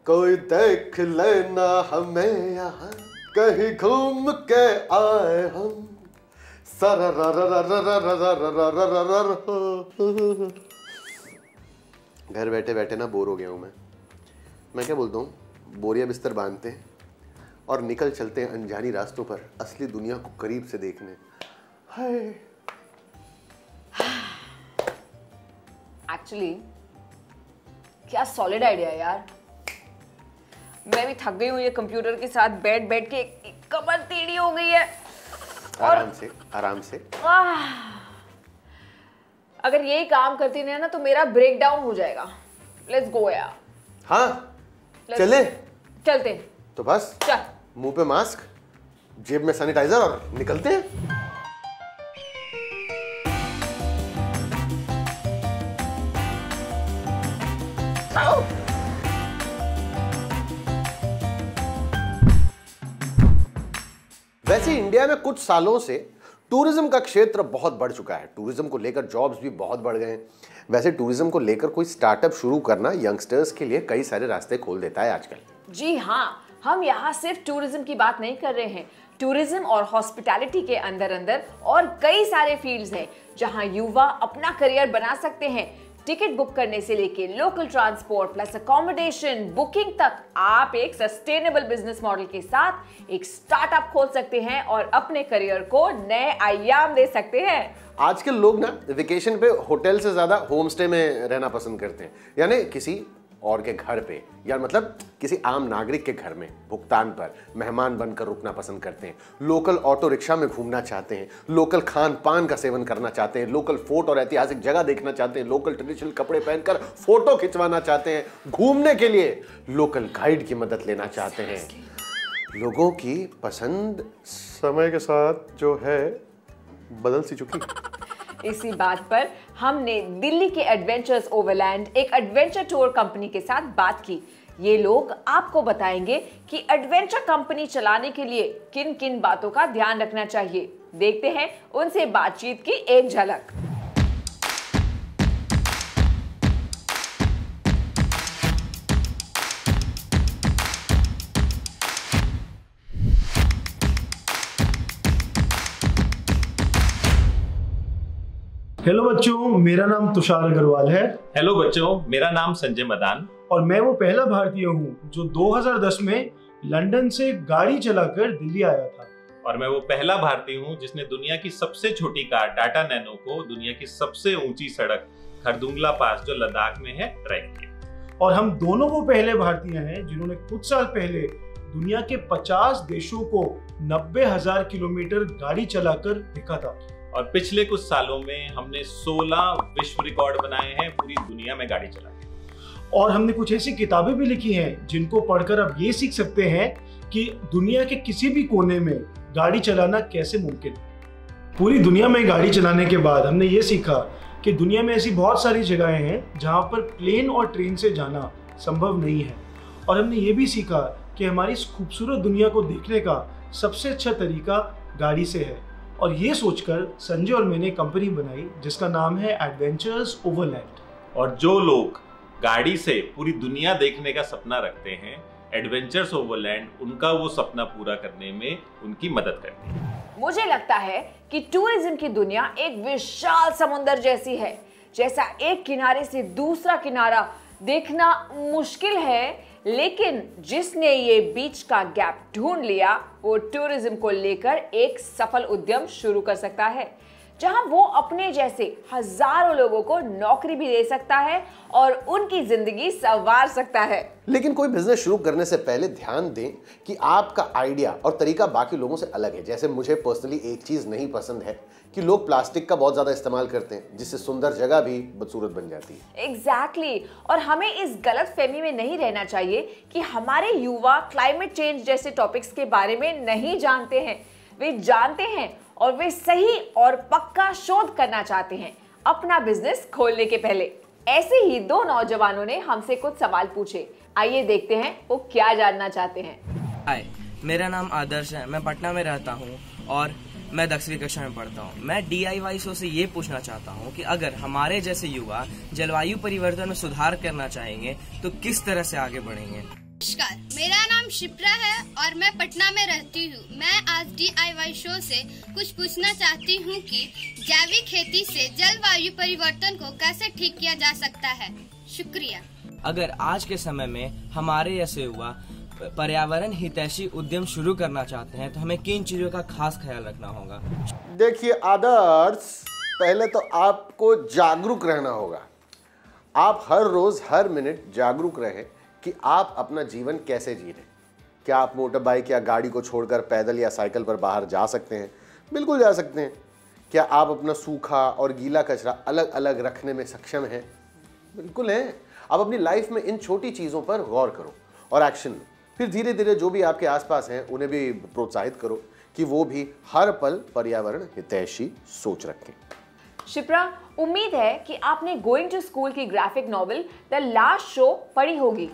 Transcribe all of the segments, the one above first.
कोई देख लेना हमें यहाँ, कहीं घूम के आए हम। घर बैठे बैठे ना बोर हो गया हूं मैं क्या बोलता हूँ, बोरिया बिस्तर बांधते हैं और निकल चलते हैं अनजानी रास्तों पर असली दुनिया को करीब से देखने। हाय एक्चुअली क्या सॉलिड आइडिया यार। मैं भी थक गई हूँ ये कंप्यूटर के साथ बैठ बैठ के, कमर टेढ़ी हो गई है। आराम से अगर यही काम करती नहीं ना तो मेरा ब्रेक डाउन हो जाएगा। लेट्स गो यार। हाँ चलते तो बस चल। मुंह पे मास्क, जेब में सैनिटाइजर और निकलते हैं। वैसे इंडिया में कुछ सालों से टूरिज्म का क्षेत्र बहुत बढ़ चुका है। टूरिज्म को लेकर जॉब्स भी बहुत बढ़ गए हैं। वैसे टूरिज्म को लेकर कोई स्टार्टअप शुरू करना यंगस्टर्स के लिए कई सारे रास्ते खोल देता है आजकल। जी हाँ, हम यहाँ सिर्फ टूरिज्म की बात नहीं कर रहे हैं। टूरिज्म और हॉस्पिटैलिटी के अंदर अंदर और कई सारे फील्ड्स हैं जहाँ युवा अपना करियर बना सकते हैं। टिकट बुक करने से लेके local transport plus accommodation booking तक आप एक सस्टेनेबल बिजनेस मॉडल के साथ एक स्टार्टअप खोल सकते हैं और अपने करियर को नए आयाम दे सकते हैं। आजकल लोग ना वेकेशन पे होटल से ज्यादा होम स्टे में रहना पसंद करते हैं, यानी किसी और के घर पे, या मतलब किसी आम नागरिक के घर में भुगतान पर मेहमान बनकर रुकना पसंद करते हैं। लोकल ऑटो रिक्शा में घूमना चाहते हैं, लोकल खान पान का सेवन करना चाहते हैं, लोकल फोर्ट और ऐतिहासिक जगह देखना चाहते हैं, लोकल ट्रेडिशनल कपड़े पहनकर फोटो खिंचवाना चाहते हैं, घूमने के लिए लोकल गाइड की मदद लेना चाहते हैं। लोगों की पसंद समय के साथ जो है बदल सी चुकी। इसी बात पर हमने दिल्ली के एडवेंचर्स ओवरलैंड एक एडवेंचर टूर कंपनी के साथ बात की। ये लोग आपको बताएंगे कि एडवेंचर कंपनी चलाने के लिए किन किन बातों का ध्यान रखना चाहिए। देखते हैं उनसे बातचीत की एक झलक। हेलो बच्चों, मेरा नाम तुषार अग्रवाल है। हेलो बच्चों, मेरा नाम संजय मदान। और मैं वो पहला भारतीय हूँ जो 2010 में लंदन से गाड़ी चलाकर दिल्ली आया था। और मैं वो पहला भारतीय हूँ जिसने दुनिया की सबसे छोटी कार टाटा नैनो को दुनिया की सबसे ऊंची सड़क खरदुंगला पास जो लद्दाख में है ट्रैक किया। और हम दोनों वो पहले भारतीय हैं जिन्होंने कुछ साल पहले दुनिया के 50 देशों को 90,000 किलोमीटर गाड़ी चलाकर देखा था। और पिछले कुछ सालों में हमने 16 विश्व रिकॉर्ड बनाए हैं पूरी दुनिया में गाड़ी चला के। और हमने कुछ ऐसी किताबें भी लिखी हैं जिनको पढ़कर आप ये सीख सकते हैं कि दुनिया के किसी भी कोने में गाड़ी चलाना कैसे मुमकिन है। पूरी दुनिया में गाड़ी चलाने के बाद हमने ये सीखा कि दुनिया में ऐसी बहुत सारी जगहें हैं जहाँ पर प्लेन और ट्रेन से जाना संभव नहीं है। और हमने ये भी सीखा कि हमारी इस खूबसूरत दुनिया को देखने का सबसे अच्छा तरीका गाड़ी से है। और ये सोचकर संजय और मैंने कंपनी बनाई जिसका नाम है एडवेंचर्स ओवरलैंड। और जो लोग गाड़ी से पूरी दुनिया देखने का सपना रखते हैं, एडवेंचर्स ओवरलैंड उनका वो सपना पूरा करने में उनकी मदद करती है। मुझे लगता है कि टूरिज्म की दुनिया एक विशाल समुंदर जैसी है। जैसा एक किनारे से दूसरा किनारा देखना मुश्किल है, लेकिन जिसने ये बीच का गैप ढूंढ लिया वो टूरिज्म को लेकर एक सफल उद्यम शुरू कर सकता है, जहां वो अपने जैसे हजारों लोगों को नौकरी भी दे सकता है और उनकी जिंदगी संवार सकता है। लेकिन कोई बिजनेस शुरू करने से पहले ध्यान दें कि आपका आइडिया और तरीका बाकी लोगों से अलग है। जैसे मुझे पर्सनली एक चीज नहीं पसंद है कि लोग प्लास्टिक का बहुत ज्यादा इस्तेमाल करते हैं, जिससे सुंदर जगह भी बदसूरत बन जाती है। एग्जैक्टली। और हमें इस गलतफहमी में नहीं रहना चाहिए कि हमारे युवा क्लाइमेट चेंज जैसे टॉपिक्स के बारे में नहीं जानते हैं। वे जानते हैं और वे सही और पक्का शोध करना चाहते हैं अपना बिजनेस खोलने के पहले। ऐसे ही दो नौजवानों ने हमसे कुछ सवाल पूछे। आइए देखते हैं वो क्या जानना चाहते हैं। हाय, मेरा नाम आदर्श है। मैं पटना में रहता हूँ और मैं 10वीं कक्षा में पढ़ता हूँ। मैं DIY शो से ये पूछना चाहता हूँ कि अगर हमारे जैसे युवा जलवायु परिवर्तन में सुधार करना चाहेंगे तो किस तरह से आगे बढ़ेंगे। नमस्कार, मेरा नाम शिप्रा है और मैं पटना में रहती हूँ। मैं आज DIY शो से कुछ पूछना चाहती हूँ कि जैविक खेती से जलवायु परिवर्तन को कैसे ठीक किया जा सकता है। शुक्रिया। अगर आज के समय में हमारे जैसे युवा पर्यावरण हितैषी उद्यम शुरू करना चाहते हैं तो हमें किन चीजों का खास ख्याल रखना होगा? देखिए आदर्श, पहले तो आपको जागरूक रहना होगा। आप हर रोज हर मिनट जागरूक रहे कि आप अपना जीवन कैसे जी रहे। क्या आप मोटर बाइक या गाड़ी को छोड़कर पैदल या साइकिल पर बाहर जा सकते हैं? बिल्कुल जा सकते हैं। क्या आप अपना सूखा और गीला कचरा अलग अलग रखने में सक्षम हैं? बिल्कुल हैं। आप अपनी लाइफ में इन छोटी चीज़ों पर गौर करो और एक्शन लो। फिर धीरे धीरे जो भी आपके आसपास हैं उन्हें भी प्रोत्साहित करो कि वो भी हर पल पर्यावरण हितैषी सोच रखें। शिप्रा, उम्मीद है कि आपने गोइंग टू स्कूल की graphic novel the last show पढ़ी होगी।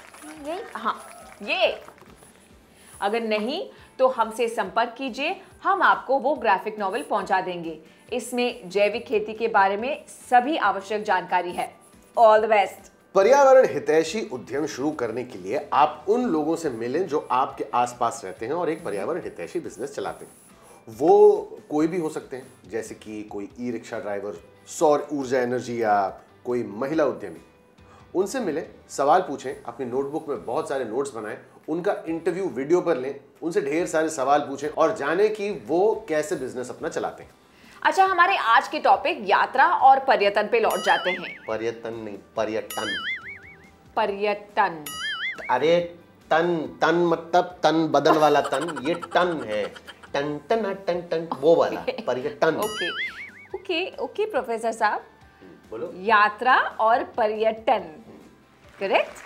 ये अगर नहीं तो हमसे संपर्क कीजिए, हम आपको वो ग्राफिक नॉवेल पहुंचा देंगे। इसमें जैविक खेती के बारे में सभी आवश्यक जानकारी है। All the best. पर्यावरण हितैषी उद्यम शुरू करने के लिए आप उन लोगों से मिलें जो आपके आसपास रहते हैं और एक पर्यावरण हितैषी बिजनेस चलाते हैं। वो कोई भी हो सकते हैं, जैसे कि कोई ई-रिक्शा ड्राइवर, सौर ऊर्जा एनर्जी या कोई महिला उद्यमी। उनसे मिलें, सवाल पूछें, अपनी नोटबुक में बहुत सारे नोट्स बनाएं, उनका इंटरव्यू वीडियो पर लें, उनसे ढेर सारे सवाल पूछें और जानें कि वो कैसे बिजनेस अपना चलाते हैं। अच्छा, हमारे आज के टॉपिक यात्रा और पर्यटन पे लौट जाते हैं। पर्यटन नहीं, पर्यटन। पर्यटन। अरे तन, तन मतलब तन बदन वाला तन, ये टन है। टन टन टन टन वो वाला पर्यटन। ओके ओके ओके प्रोफेसर साहब, बोलो। यात्रा और पर्यटन, करेक्ट?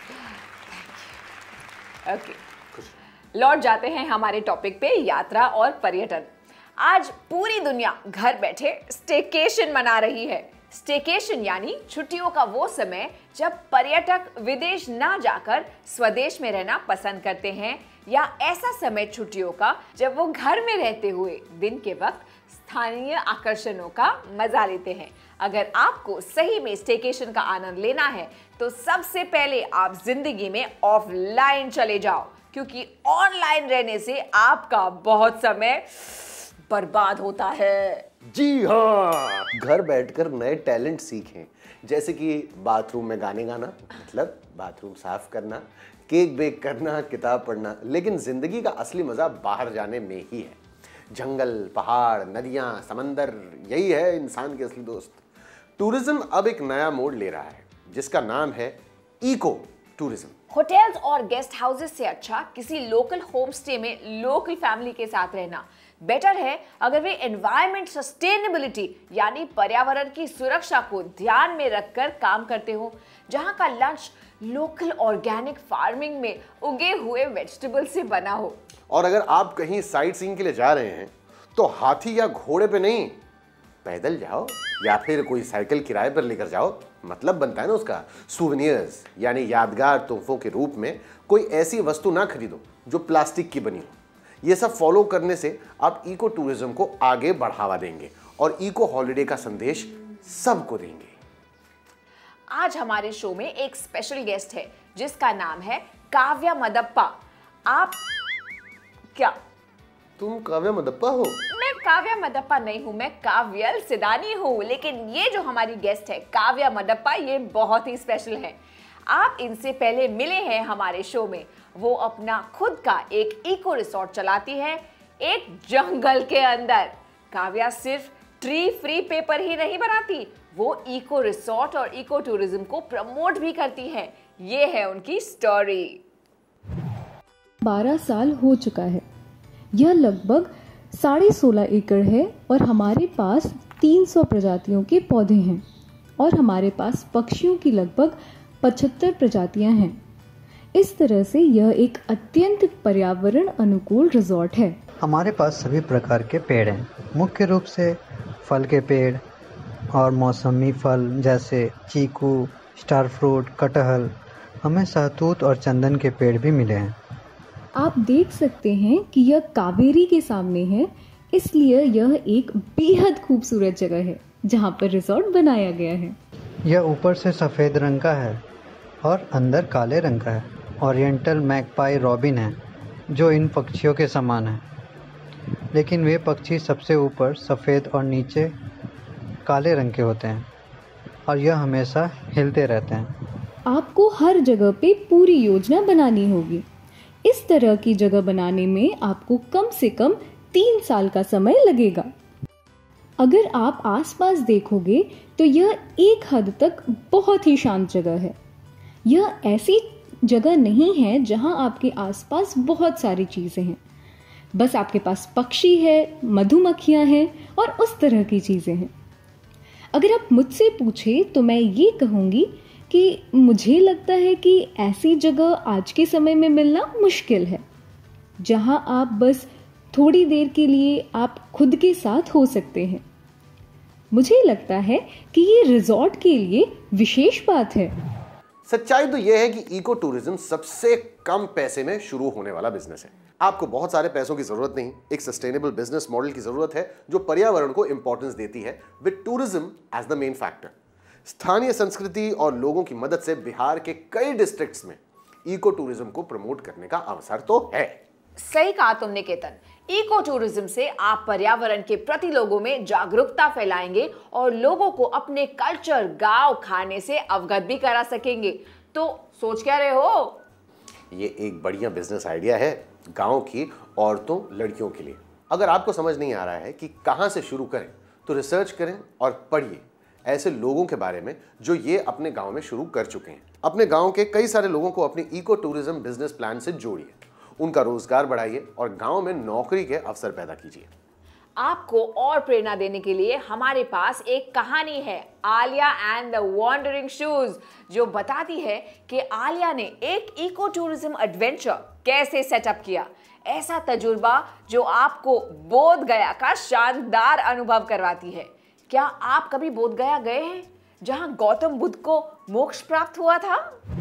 ओके, लौट जाते हैं हमारे टॉपिक पे, यात्रा और पर्यटन। आज पूरी दुनिया घर बैठे स्टेकेशन मना रही है। स्टेकेशन यानी छुट्टियों का वो समय जब पर्यटक विदेश ना जाकर स्वदेश में रहना पसंद करते हैं, या ऐसा समय छुट्टियों का जब वो घर में रहते हुए दिन के वक्त स्थानीय आकर्षणों का मजा लेते हैं। अगर आपको सही में स्टेकेशन का आनंद लेना है तो सबसे पहले आप जिंदगी में ऑफलाइन चले जाओ, क्योंकि ऑनलाइन रहने से आपका बहुत समय बर्बाद होता है। जी हाँ, घर बैठकर नए टैलेंट सीखें, जैसे कि बाथरूम में गाने गाना, मतलब बाथरूम साफ करना, केक बेक करना, किताब पढ़ना। लेकिन जिंदगी का असली मजा बाहर जाने में ही है। जंगल, पहाड़, नदियाँ, समंदर, यही है इंसान के असली दोस्त। टूरिज्म अब एक नया मोड़ ले रहा है जिसका नाम है इको टूरिज्म। होटल्स और गेस्ट हाउसेस से अच्छा किसी लोकल होम स्टे में लोकल फैमिली के साथ रहना बेटर है, अगर वे एनवायरमेंट सस्टेनेबिलिटी यानी पर्यावरण की सुरक्षा को ध्यान में रखकर काम करते हो, जहां का लंच लोकल ऑर्गेनिक फार्मिंग में उगे हुए वेजिटेबल से बना हो। और अगर आप कहीं साइट सीइंग के लिए जा रहे हैं तो हाथी या घोड़े पे नहीं, पैदल जाओ या फिर कोई साइकिल किराए पर लेकर जाओ। मतलब बनता है ना उसका। सुवेनियर्स यानी यादगार तोहफों के रूप में कोई ऐसी वस्तु ना खरीदो जो प्लास्टिक की बनी हो। ये सब फॉलो करने से आप इको टूरिज्म को आगे बढ़ावा देंगे और इको हॉलिडे का संदेश सबको देंगे। आज हमारे शो में एक स्पेशल गेस्ट है जिसका नाम है काव्या मदप्पा। आप क्या? तुम काव्या मदप्पा हो? मैं काव्या मदप्पा नहीं हूँ, मैं काव्यल सिदानी हूँ। लेकिन ये जो हमारी गेस्ट है काव्या मदप्पा, ये बहुत ही स्पेशल है। आप इनसे पहले मिले हैं हमारे शो में। वो अपना खुद का एक इको रिसोर्ट चलाती है एक जंगल के अंदर। काव्या सिर्फ ट्री फ्री पेपर ही नहीं बनाती, वो इको रिसोर्ट और इको टूरिज्म को प्रमोट भी करती है। ये है उनकी स्टोरी। 12 साल हो चुका है। यह लगभग 16.5 एकड़ है और हमारे पास 300 प्रजातियों के पौधे हैं और हमारे पास पक्षियों की लगभग 75 प्रजातियां हैं। इस तरह से यह एक अत्यंत पर्यावरण अनुकूल रिजॉर्ट है। हमारे पास सभी प्रकार के पेड़ हैं, मुख्य रूप से फल के पेड़ और मौसमी फल जैसे चीकू, स्टार फ्रूट, कटहल। हमें सहतूत और चंदन के पेड़ भी मिले हैं। आप देख सकते हैं कि यह कावेरी के सामने है, इसलिए यह एक बेहद खूबसूरत जगह है जहां पर रिजॉर्ट बनाया गया है। यह ऊपर से सफ़ेद रंग का है और अंदर काले रंग का है। ओरिएंटल मैगपाई रॉबिन है, जो इन पक्षियों के समान है, लेकिन वे पक्षी सबसे ऊपर सफ़ेद और नीचे काले रंग के होते हैं और यह हमेशा हिलते रहते हैं। आपको हर जगह पे पूरी योजना बनानी होगी। इस तरह की जगह बनाने में आपको कम से कम 3 साल का समय लगेगा। अगर आप आसपास देखोगे तो यह एक हद तक बहुत ही शांत जगह है। यह ऐसी जगह नहीं है जहां आपके आसपास बहुत सारी चीज़ें हैं। बस आपके पास पक्षी है, मधुमक्खियां हैं और उस तरह की चीज़ें हैं। अगर आप मुझसे पूछें तो मैं ये कहूँगी कि मुझे लगता है कि ऐसी जगह आज के समय में मिलना मुश्किल है, जहां आप बस थोड़ी देर के लिए आप खुद के साथ हो सकते हैं। मुझे लगता है कि ये रिजॉर्ट के लिए विशेष बात है। सच्चाई तो यह है कि इको टूरिज्म सबसे कम पैसे में शुरू होने वाला बिजनेस है। आपको बहुत सारे पैसों की जरूरत नहीं, एक सस्टेनेबल बिजनेस मॉडल की जरूरत है जो पर्यावरण को इंपॉर्टेंस देती है, with tourism as the main factor. स्थानीय संस्कृति और लोगों की मदद से बिहार के कई डिस्ट्रिक्ट्स में इको टूरिज्म को प्रमोट करने का अवसर तो है। सही कहा तुमने केतन। इको टूरिज्म से आप पर्यावरण के प्रति लोगों में जागरूकता फैलाएंगे और लोगों को अपने कल्चर, गांव, खाने से अवगत भी करा सकेंगे। तो सोच क्या रहे हो? ये एक बढ़िया बिजनेस आइडिया है गांव की औरतों, लड़कियों के लिए। अगर आपको समझ नहीं आ रहा है कि कहां से शुरू करें तो रिसर्च करें और पढ़िए ऐसे लोगों के बारे में जो ये अपने गांव में शुरू कर चुके हैं। अपने गांव के कई सारे लोगों को अपनी इको टूरिज्म बिजनेस प्लान से जोड़िए, उनका रोजगार बढ़ाइए और गांव में नौकरी के अवसर पैदा कीजिए। आपको और प्रेरणा देने के लिए हमारे पास एक कहानी है, Aliya and the wandering shoes, जो बताती है कि आलिया ने एक इको टूरिज्म एडवेंचर कैसे सेटअप किया। ऐसा तजुर्बा जो आपको बोध गया का शानदार अनुभव करवाती है। क्या आप कभी बोध गया गए हैं, जहां गौतम बुद्ध को मोक्ष प्राप्त हुआ था?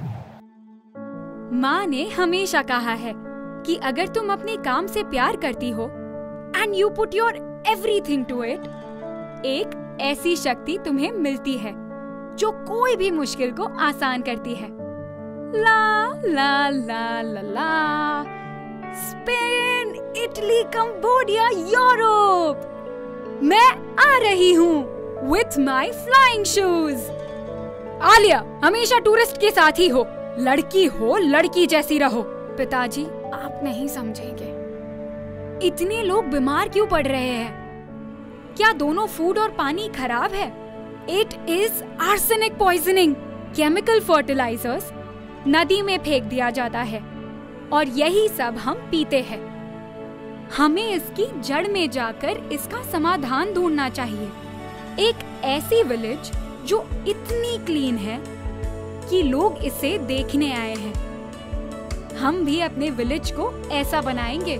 माँ ने हमेशा कहा है कि अगर तुम अपने काम से प्यार करती हो and you put your everything to it, एक ऐसी शक्ति तुम्हें मिलती है जो कोई भी मुश्किल को आसान करती है। ला ला ला ला ला, स्पेन, इटली, कंबोडिया, यूरोप, मैं आ रही हूँ with my flying shoes. Aliya, हमेशा टूरिस्ट के साथ ही हो, लड़की हो लड़की जैसी रहो। पिताजी, आप नहीं समझेंगे। इतने लोग बीमार क्यों पड़ रहे हैं? क्या दोनों फूड और पानी खराब है? It is arsenic poisoning. Chemical fertilisers नदी में फेंक दिया जाता है और यही सब हम पीते हैं। हमें इसकी जड़ में जाकर इसका समाधान ढूंढना चाहिए। एक ऐसी विलेज जो इतनी क्लीन है कि लोग इसे देखने आए हैं। हम भी अपने विलेज को ऐसा बनाएंगे।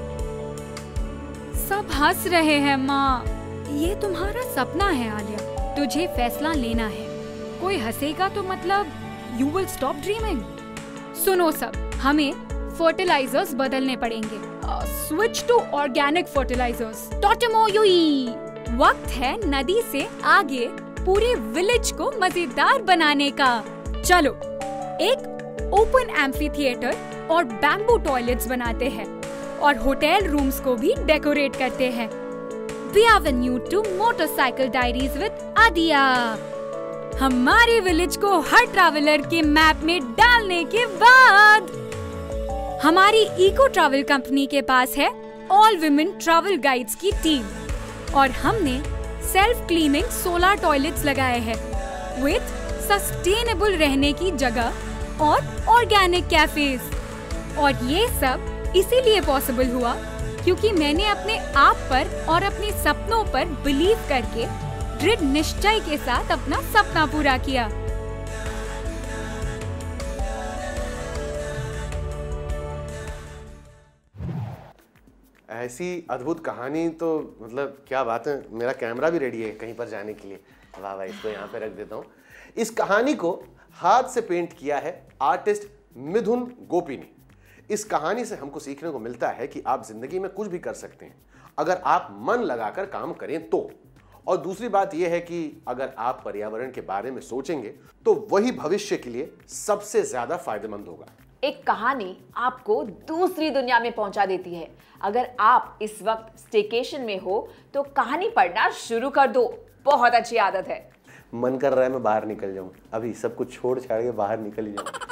सब हंस रहे हैं माँ। ये तुम्हारा सपना है आलिया, तुझे फैसला लेना है। कोई हंसेगा तो मतलब यू विल स्टॉप ड्रीमिंग। सुनो सब, हमें फर्टिलाइजर्स बदलने पड़ेंगे। Switch to organic fertilisers. टोटमोयुई। वक्त है नदी से आगे पूरे विलेज को मजेदार बनाने का। चलो, एक ओपन एम्फी थिएटर और बैम्बू टॉयलेट्स बनाते हैं और होटल रूम्स को भी डेकोरेट करते हैं। We have a new two motorcycle diaries with Adiya. हमारे विलेज को हर ट्रैवलर के मैप में डालने के बाद हमारी इको ट्रैवल कंपनी के पास है ऑल विमेन ट्रैवल गाइड्स की टीम और हमने सेल्फ क्लीनिंग सोलर टॉयलेट्स लगाए हैं विद सस्टेनेबल रहने की जगह और ऑर्गेनिक कैफेज। और ये सब इसीलिए पॉसिबल हुआ क्योंकि मैंने अपने आप पर और अपने सपनों पर बिलीव करके दृढ़ निश्चय के साथ अपना सपना पूरा किया। ऐसी अद्भुत कहानी तो मतलब क्या बात है। मेरा कैमरा भी रेडी है कहीं पर जाने के लिए। वाह वाह, इसको यहाँ पे रख देता हूँ। इस कहानी को हाथ से पेंट किया है आर्टिस्ट मिथुन गोपी ने। इस कहानी से हमको सीखने को मिलता है कि आप जिंदगी में कुछ भी कर सकते हैं अगर आप मन लगाकर काम करें तो। और दूसरी बात यह है कि अगर आप पर्यावरण के बारे में सोचेंगे तो वही भविष्य के लिए सबसे ज्यादा फायदेमंद होगा। एक कहानी आपको दूसरी दुनिया में पहुंचा देती है। अगर आप इस वक्त स्टेकेशन में हो तो कहानी पढ़ना शुरू कर दो, बहुत अच्छी आदत है। मन कर रहा है मैं बाहर निकल जाऊं, अभी सब कुछ छोड़ छाड़ के बाहर निकल ही जाऊं।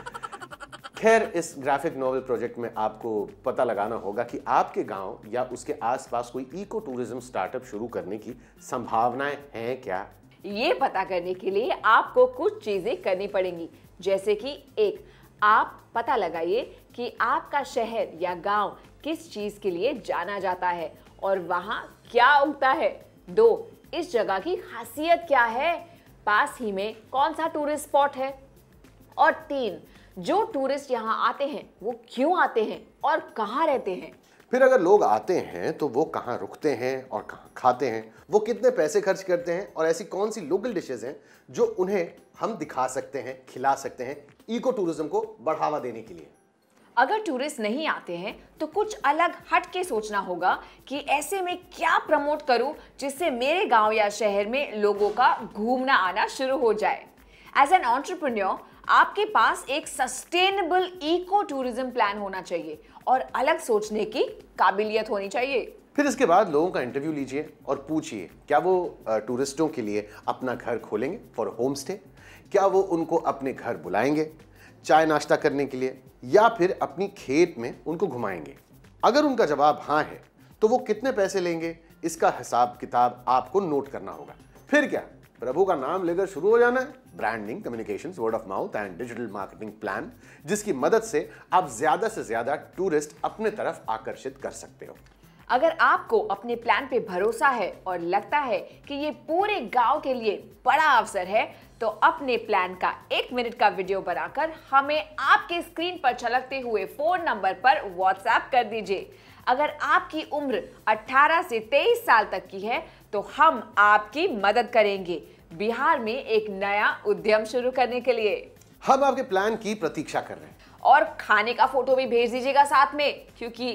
खैर, इस ग्राफिक नॉवेल प्रोजेक्ट में आपको पता लगाना होगा कि आपके गांव या उसके आसपास कोई इको टूरिज्म स्टार्टअप शुरू करने की संभावनाएं हैं क्या। ये पता करने के लिए आपको कुछ चीजें करनी पड़ेंगी, जैसे कि एक, आप पता लगाइए कि आपका शहर या गांव किस चीज के लिए जाना जाता है और वहां क्या उगता है। 2, इस जगह की खासियत क्या है, पास ही में कौन सा टूरिस्ट स्पॉट है। और 3, जो टूरिस्ट यहाँ आते हैं वो क्यों आते हैं और कहाँ रहते हैं। फिर अगर लोग आते हैं तो वो कहाँ रुकते हैं और कहाँ खाते हैं, वो कितने पैसे खर्च करते हैं और ऐसी कौन सी लोकल डिशेज हैं जो उन्हें हम दिखा सकते हैं, खिला सकते हैं इको टूरिज्म को बढ़ावा देने के लिए। अगर टूरिस्ट नहीं आते हैं तो कुछ अलग हट के सोचना होगा कि ऐसे में क्या प्रमोट करूं जिससे मेरे गांव या शहर में लोगों का घूमना आना शुरू हो जाए। एज एन एंटरप्रेन्योर आपके पास एक सस्टेनेबल इको टूरिज्म प्लान होना चाहिए और अलग सोचने की काबिलियत होनी चाहिए। फिर इसके बाद लोगों का इंटरव्यू लीजिए और पूछिए क्या वो टूरिस्टों के लिए अपना घर खोलेंगे फॉर होम स्टे, क्या वो उनको अपने घर बुलाएंगे चाय नाश्ता करने के लिए, या फिर अपनी खेत में उनको घुमाएंगे। अगर उनका जवाब हाँ है तो वो कितने पैसे लेंगे, इसका हिसाब किताब आपको नोट करना होगा। फिर क्या, प्रभु का नाम लेकर शुरू हो जाना है। Branding, communications, word of mouth and digital marketing plan, जिसकी मदद से आप ज्यादा से ज्यादा टूरिस्ट अपने तरफ आकर्षित कर सकते हो। अगर आपको अपने प्लान पे भरोसा है और लगता है कि ये पूरे गांव के लिए बड़ा अवसर है तो अपने प्लान का 1 मिनट का वीडियो बनाकर हमें आपके स्क्रीन पर छलकते हुए फोन नंबर पर व्हाट्सएप कर दीजिए। अगर आपकी उम्र 18 से 23 साल तक की है तो हम आपकी मदद करेंगे बिहार में एक नया उद्यम शुरू करने के लिए। हम आपके प्लान की प्रतीक्षा कर रहे हैं और खाने का फोटो भी भेज दीजिएगा साथ में, क्योंकि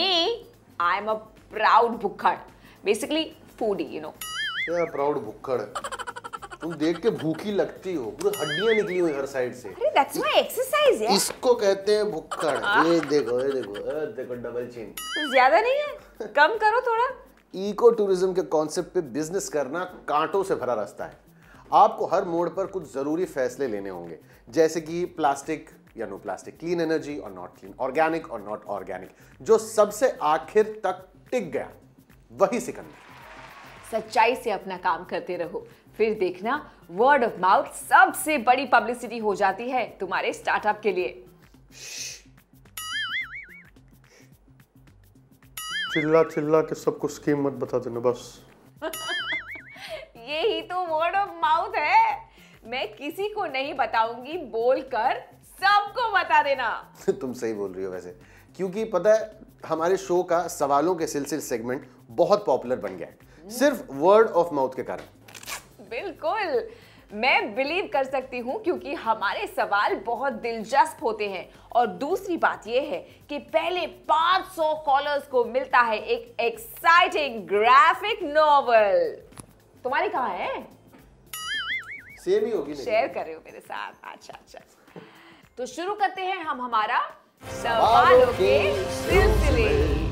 आई एम अ प्राउड भुक्खड़, बेसिकली फूडी, यू नो। क्या प्राउड भुक्खड़, तुम देख के भूखी लगती हो, पूरी हड्डियां निकली हुई हर साइड से। अरे दैट्स माय एक्सरसाइज यार। इसको कहते हैं भुक्खड़। ये देखो डबल चिन। ज्यादा नहीं है, कम करो थोड़ा। इको टूरिज्म के कॉन्सेप्ट पे बिजनेस करना कांटों से भरा रास्ता है। आपको हर मोड़ पर कुछ जरूरी फैसले लेने होंगे, जैसे कि प्लास्टिक या नो प्लास्टिक, क्लीन एनर्जी और नॉट क्लीन, ऑर्गेनिक और नॉट ऑर्गेनिक। जो सबसे आखिर तक टिक गया वही सिकंदर। सच्चाई से अपना काम करते रहो, फिर देखना वर्ड ऑफ माउथ सबसे बड़ी पब्लिसिटी हो जाती है तुम्हारे स्टार्टअप के लिए। चिल्ला चिल्ला के सबको स्कीम मत बता देना बस। यही तो वर्ड ऑफ माउथ है। मैं किसी को नहीं बताऊंगी बोलकर सबको बता देना। तुम सही बोल रही हो वैसे, क्योंकि पता है हमारे शो का सवालों के सिलसिले सेगमेंट बहुत पॉपुलर बन गया है सिर्फ वर्ड ऑफ माउथ के कारण। बिल्कुल, मैं बिलीव कर सकती हूँ क्योंकि हमारे सवाल बहुत दिलचस्प होते हैं। और दूसरी बात यह है कि पहले 500 कॉलर्स को मिलता है एक एक्साइटिंग ग्राफिक नॉवेल। तुम्हारी कहाँ है? सेम ही होगी। शेयर कर रहे हो मेरे साथ? अच्छा। तो शुरू करते हैं हम हमारा सवालों के सिलसिले।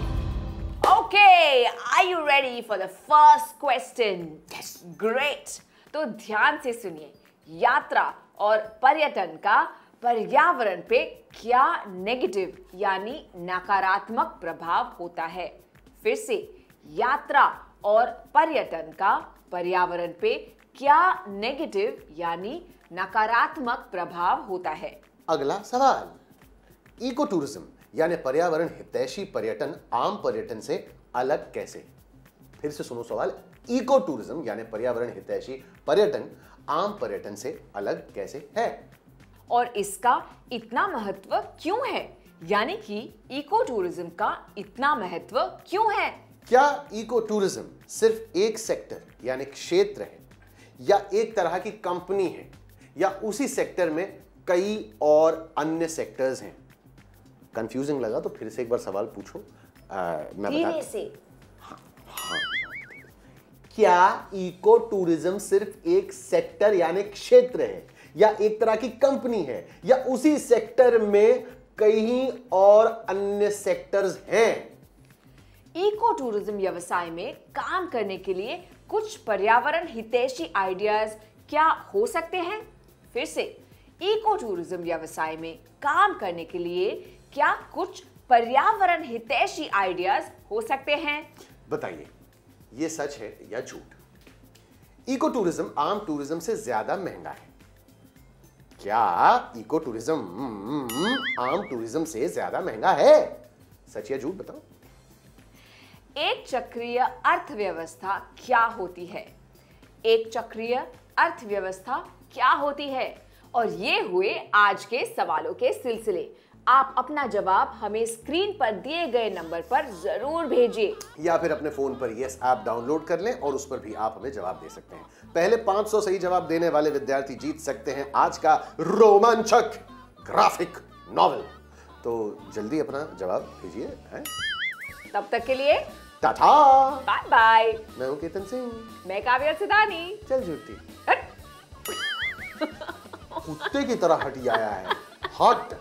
Okay, are you ready for the first question? Great. तो ध्यान से सुनिए, यात्रा और पर्यटन का पर्यावरण पे क्या नेगेटिव यानी नकारात्मक प्रभाव होता है? फिर से, यात्रा और पर्यटन का पर्यावरण पे क्या नेगेटिव यानी नकारात्मक प्रभाव होता है? अगला सवाल, इको टूरिज्म यानी पर्यावरण हितैषी पर्यटन आम पर्यटन से अलग कैसे? फिर से सुनो सवाल, इको टूरिज्म यानी पर्यावरण हितैषी पर्यटन आम पर्यटन से अलग कैसे है और इसका इतना महत्व क्यों है? यानी कि इको टूरिज्म का इतना महत्व क्यों है? क्या इको टूरिज्म सिर्फ एक सेक्टर यानी क्षेत्र है या एक तरह की कंपनी है या उसी सेक्टर में कई और अन्य सेक्टर्स हैं? कंफ्यूजिंग लगा तो फिर से एक बार सवाल पूछो। मैं धीरे से। हाँ। क्या इको टूरिज्म सिर्फ एक सेक्टर यानी क्षेत्र है या एक तरह की कंपनी है या उसी सेक्टर में कई और अन्य सेक्टर्स हैं। इको टूरिज्म व्यवसाय में काम करने के लिए कुछ पर्यावरण हितैषी आइडियाज क्या हो सकते हैं? फिर से, इको टूरिज्म व्यवसाय में काम करने के लिए क्या कुछ पर्यावरण हितैषी आइडियाज हो सकते हैं? बताइए, ये सच है या झूठ? इको टूरिज्म आम टूरिज्म से ज्यादा महंगा है। क्या इको टूरिज्म आम टूरिज्म से ज्यादा महंगा है? सच या झूठ बताओ। एक चक्रीय अर्थव्यवस्था क्या होती है? एक चक्रीय अर्थव्यवस्था क्या होती है? और ये हुए आज के सवालों के सिलसिले। आप अपना जवाब हमें स्क्रीन पर दिए गए नंबर पर जरूर भेजिए, या फिर अपने फोन पर यस ऐप डाउनलोड कर लें और उस पर भी आप हमें जवाब दे सकते हैं। पहले 500 सही जवाब देने वाले विद्यार्थी जीत सकते हैं आज का रोमांचक ग्राफिक नॉवेल। तो जल्दी अपना जवाब भेजिए। तब तक के लिए टाटा, बाय बाय। मैं हूं केतन सिंह। मैं काव्या सिदानी। चल झूठी, कुत्ते की तरह हटी आया है। हट।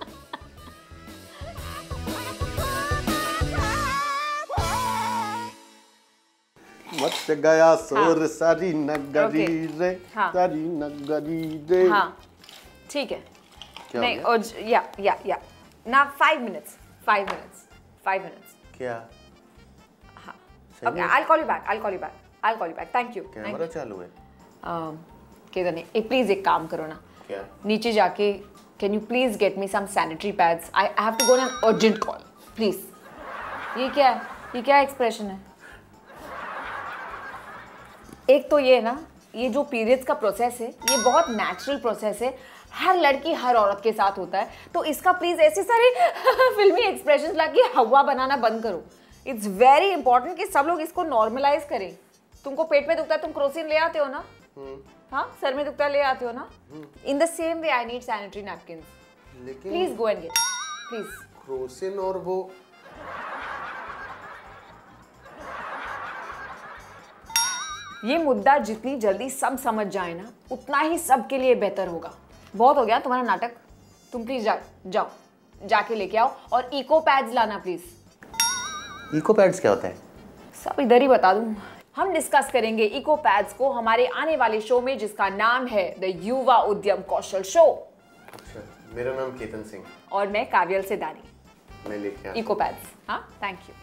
मच गया सोर सारी नगरी रे, सारी नगरी रे। हाँ, ठीक है। नहीं, और या ना 5 minutes. क्या? हाँ, okay, I'll call you back. Thank you. Camera चालू है। केतन, प्लीज एक काम करो ना। क्या? नीचे जाके can you please get me some sanitary pads? I have to go on an urgent call. Please. ये क्या एक्सप्रेशन है? एक तो ये ना, ये जो पीरियड्स का प्रोसेस है, ये बहुत नेचुरल प्रोसेस है। हर लड़की हर औरत के साथ होता है। तो इसका प्लीज ऐसे सारे फिल्मी एक्सप्रेशंस लाके हवा बनाना बंद करो। इट्स वेरी इंपॉर्टेंट कि सब लोग इसको नॉर्मलाइज करें। तुमको पेट में दुखता है, तुम क्रोसिन ले आते हो ना? हाँ, सर में दुखता है, ले आते हो ना? In the same way I need sanitary napkins. Please go and get, please. Crocin और वो ये मुद्दा जितनी जल्दी सब समझ जाए ना, उतना ही सबके लिए बेहतर होगा। बहुत हो गया तुम्हारा नाटक। तुम प्लीज जाओ जाके लेके आओ और इको पैड्स लाना प्लीज। इको पैड्स क्या होता है? सब इधर ही बता दूं। हम डिस्कस करेंगे इको पैड्स को हमारे आने वाले शो में, जिसका नाम है द युवा उद्यम कौशल शो। अच्छा, मेरा नाम केतन सिंह और मैं काव्यल सिदानी। मैं लेके इको पैड्स। हाँ, थैंक यू।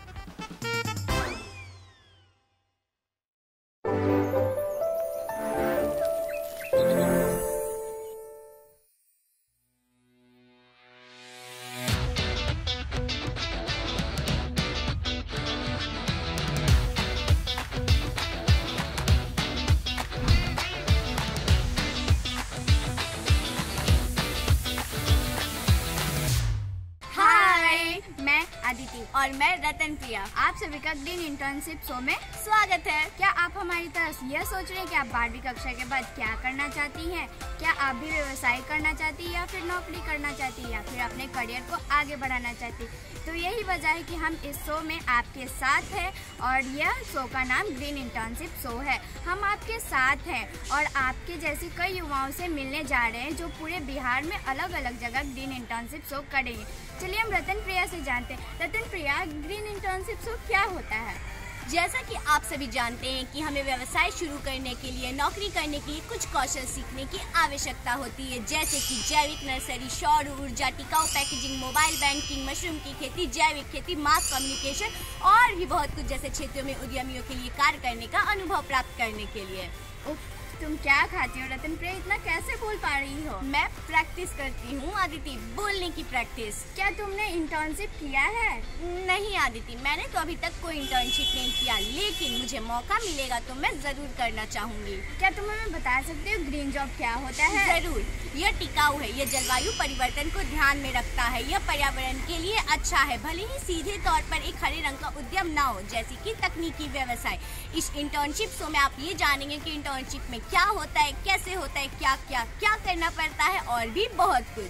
और मैं रतन प्रिया। आप सभी का ग्रीन इंटर्नशिप शो में स्वागत है। क्या आप हमारी तरह यह सोच रहे हैं कि आप 12वीं कक्षा के बाद क्या करना चाहती हैं? क्या आप भी व्यवसाय करना चाहती हैं, या फिर नौकरी करना चाहती हैं, या फिर अपने करियर को आगे बढ़ाना चाहती? तो यही वजह है कि हम इस शो में आपके साथ हैं और यह शो का नाम ग्रीन इंटर्नशिप शो है। हम आपके साथ हैं और आपके जैसे कई युवाओं से मिलने जा रहे हैं जो पूरे बिहार में अलग अलग जगह ग्रीन इंटर्नशिप शो करेंगे। चलिए हम रतन प्रिया से जानते हैं। Ratan Priya, green internship show क्या होता है? जैसा कि आप सभी जानते हैं कि हमें व्यवसाय शुरू करने के लिए, नौकरी करने के लिए कुछ कौशल सीखने की आवश्यकता होती है, जैसे कि जैविक नर्सरी, सौर ऊर्जा, टिकाऊ पैकेजिंग, मोबाइल बैंकिंग, मशरूम की खेती, जैविक खेती, मास कम्युनिकेशन और भी बहुत कुछ जैसे क्षेत्रों में उद्यमियों के लिए कार्य करने का अनुभव प्राप्त करने के लिए। तुम क्या खाती हो रतन प्रिया? इतना कैसे बोल पा रही हो? मैं प्रैक्टिस करती हूँ आदिति, बोलने की प्रैक्टिस। क्या तुमने इंटर्नशिप किया है? नहीं आदिति, मैंने तो अभी तक कोई इंटर्नशिप नहीं किया, लेकिन मुझे मौका मिलेगा तो मैं जरूर करना चाहूँगी। क्या तुम हमें बता सकते हो ग्रीन जॉब क्या होता है? जरूर। यह टिकाऊ है, यह जलवायु परिवर्तन को ध्यान में रखता है, यह पर्यावरण के लिए अच्छा है, भले ही सीधे तौर पर एक हरे रंग का उद्यम ना हो, जैसे कि तकनीकी व्यवसाय। इस इंटर्नशिप शो में आप ये जानेंगे कि इंटर्नशिप में क्या होता है, कैसे होता है, क्या क्या क्या करना पड़ता है और भी बहुत कुछ।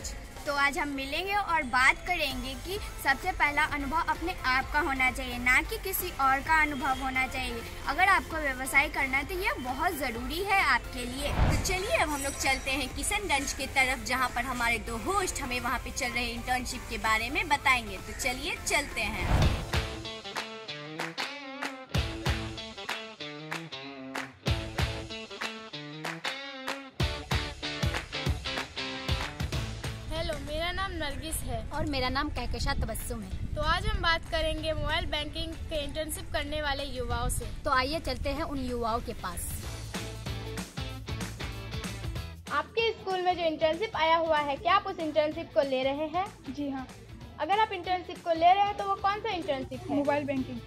तो आज हम मिलेंगे और बात करेंगे कि सबसे पहला अनुभव अपने आप का होना चाहिए, ना कि किसी और का अनुभव होना चाहिए। अगर आपको व्यवसाय करना है तो ये बहुत ज़रूरी है आपके लिए। तो चलिए अब हम लोग चलते हैं किशनगंज की तरफ, जहाँ पर हमारे 2 होस्ट हमें वहाँ पे चल रहे इंटर्नशिप के बारे में बताएंगे। तो चलिए चलते हैं। मेरा नाम नरगिस है और मेरा नाम कहकशा तबस्सुम है। तो आज हम बात करेंगे मोबाइल बैंकिंग के इंटर्नशिप करने वाले युवाओं से। तो आइए चलते हैं उन युवाओं के पास। आपके स्कूल में जो इंटर्नशिप आया हुआ है, क्या आप उस इंटर्नशिप को ले रहे हैं? जी हाँ। अगर आप इंटर्नशिप को ले रहे हैं तो वो कौन सा इंटर्नशिप है? Mobile banking.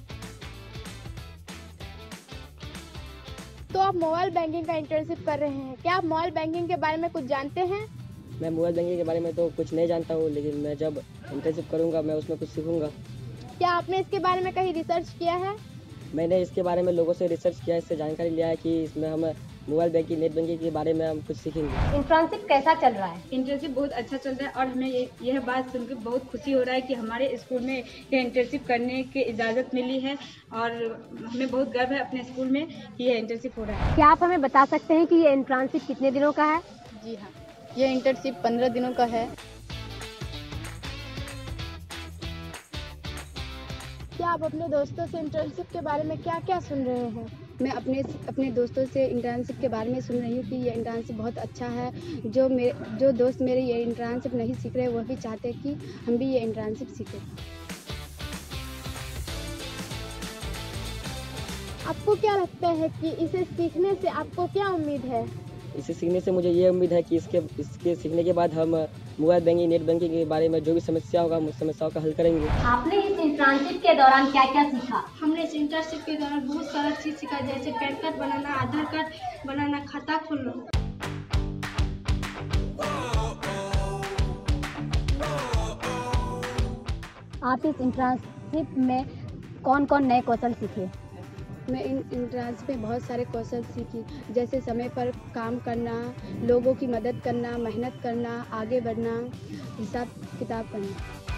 तो आप मोबाइल बैंकिंग का इंटर्नशिप कर रहे हैं, क्या आप मोबाइल बैंकिंग के बारे में कुछ जानते हैं? मैं मोबाइल बैंकिंग के बारे में तो कुछ नहीं जानता हूँ, लेकिन मैं जब इंटर्नशिप करूँगा मैं उसमें कुछ सीखूँगा। क्या आपने इसके बारे में कहीं रिसर्च किया है? मैंने इसके बारे में लोगों से रिसर्च किया, इससे जानकारी लिया है कि इसमें हम मोबाइल बैंकिंग, नेट बैंकिंग के बारे में हम कुछ सीखेंगे। इंटर्नशिप कैसा चल रहा है? इंटर्नशिप बहुत अच्छा चल रहा है और हमें यह बात सुनकर बहुत खुशी हो रहा है कि हमारे स्कूल में ये इंटर्नशिप करने की इजाज़त मिली है और हमें बहुत गर्व है अपने स्कूल में कि यह इंटर्नशिप हो रहा है। क्या आप हमें बता सकते हैं कि ये इंटर्नशिप कितने दिनों का है? जी हाँ, ये इंटर्नशिप 15 दिनों का है। क्या आप अपने दोस्तों से इंटर्नशिप के बारे में क्या क्या सुन रहे हैं? मैं अपने दोस्तों से इंटर्नशिप के बारे में सुन रही हूँ कि ये इंटर्नशिप बहुत अच्छा है। जो दोस्त मेरे ये इंटर्नशिप नहीं सीख रहे वह भी चाहते हैं कि हम भी ये इंटर्नशिप सीखें। आपको क्या लगता है कि इसे सीखने से आपको क्या उम्मीद है? इसे सीखने से मुझे ये उम्मीद है कि इसके सीखने के बाद हम मोबाइल बैंकिंग, नेट बैंकिंग के बारे में जो भी समस्या होगा उस समस्याओं का हल करेंगे। आपने इस इंटर्नशिप के दौरान क्या क्या सीखा? हमने इस इंटर्नशिप के दौरान बहुत सारा चीज़ सीखा, जैसे पैन कार्ड बनाना, आधार कार्ड बनाना, खाता खोलना। आप इस इंटर्नशिप में कौन कौन नए कौशल सीखे? मैं इन इंटर्नशिप में बहुत सारे कौशल सीखी, जैसे समय पर काम करना, लोगों की मदद करना, मेहनत करना, आगे बढ़ना, हिसाब किताब करना।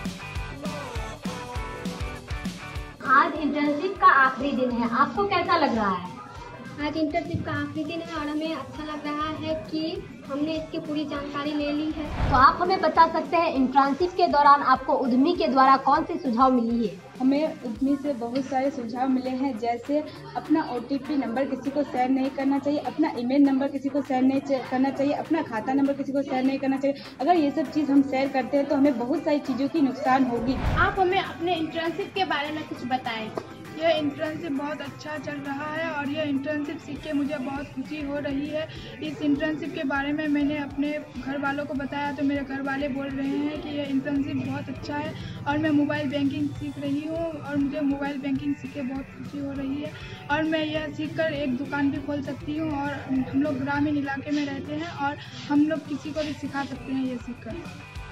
आज इंटर्नशिप का आखिरी दिन है, आपको कैसा लग रहा है? आज इंटर्नशिप का आखिरी दिन है और हमें अच्छा लग रहा है कि हमने इसकी पूरी जानकारी ले ली है। तो आप हमें बता सकते हैं इंटर्नशिप के दौरान आपको उद्यमी के द्वारा कौन सी सुझाव मिली है? हमें उद्यमी से बहुत सारे सुझाव मिले हैं, जैसे अपना OTP नंबर किसी को शेयर नहीं करना चाहिए, अपना ईमेल नंबर किसी को शेयर नहीं करना चाहिए, अपना खाता नंबर किसी को शेयर नहीं करना चाहिए। अगर ये सब चीज़ हम शेयर करते हैं तो हमें बहुत सारी चीज़ों की नुकसान होगी। आप हमें अपने इंटर्नशिप के बारे में कुछ बताएं। यह इंटर्नशिप बहुत अच्छा चल रहा है और यह इंटर्नशिप सीख के मुझे बहुत खुशी हो रही है। इस इंटर्नशिप के बारे में मैंने अपने घर वालों को बताया तो मेरे घर वाले बोल रहे हैं कि यह इंटर्नशिप बहुत अच्छा है और मैं मोबाइल बैंकिंग सीख रही हूँ और मुझे मोबाइल बैंकिंग सीख के बहुत खुशी हो रही है और मैं यह सीखकर एक दुकान भी खोल सकती हूँ और हम लोग ग्रामीण इलाके में रहते हैं और हम लोग किसी को भी सिखा सकते हैं ये सीखकर।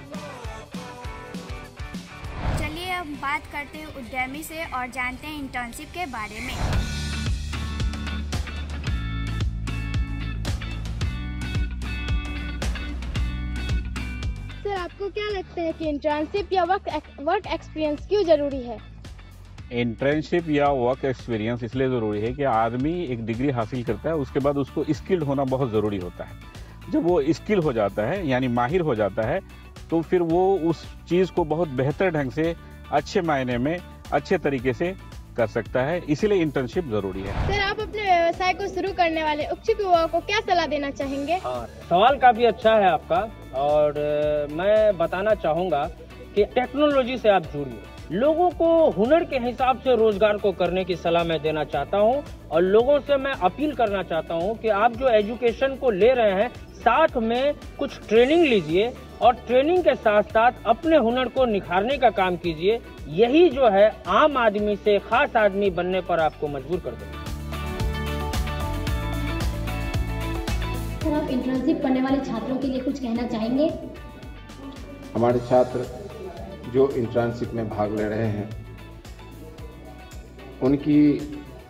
चलिए अब बात करते हैं उद्यमी से और जानते हैं इंटर्नशिप के बारे में। सर, आपको क्या लगता है कि इंटर्नशिप या वर्क एक्सपीरियंस क्यों जरूरी है? इंटर्नशिप या वर्क एक्सपीरियंस इसलिए ज़रूरी है कि आदमी एक डिग्री हासिल करता है, उसके बाद उसको स्किल्ड होना बहुत ज़रूरी होता है। जब वो स्किल हो जाता है यानी माहिर हो जाता है तो फिर वो उस चीज़ को बहुत बेहतर ढंग से, अच्छे मायने में, अच्छे तरीके से कर सकता है, इसीलिए इंटर्नशिप ज़रूरी है। सर, आप अपने व्यवसाय को शुरू करने वाले इच्छुक युवाओं को क्या सलाह देना चाहेंगे? सवाल काफ़ी अच्छा है आपका और मैं बताना चाहूँगा कि टेक्नोलॉजी से आप जुड़िए। लोगों को हुनर के हिसाब से रोजगार को करने की सलाह मैं देना चाहता हूं और लोगों से मैं अपील करना चाहता हूं कि आप जो एजुकेशन को ले रहे हैं साथ में कुछ ट्रेनिंग लीजिए और ट्रेनिंग के साथ साथ अपने हुनर को निखारने का काम कीजिए। यही जो है आम आदमी से खास आदमी बनने पर आपको मजबूर कर देगा। सर, आप इंटर्नशिप करने वाले छात्रों के लिए कुछ कहना चाहेंगे? हमारे छात्र जो इंटर्नशिप में भाग ले रहे हैं उनकी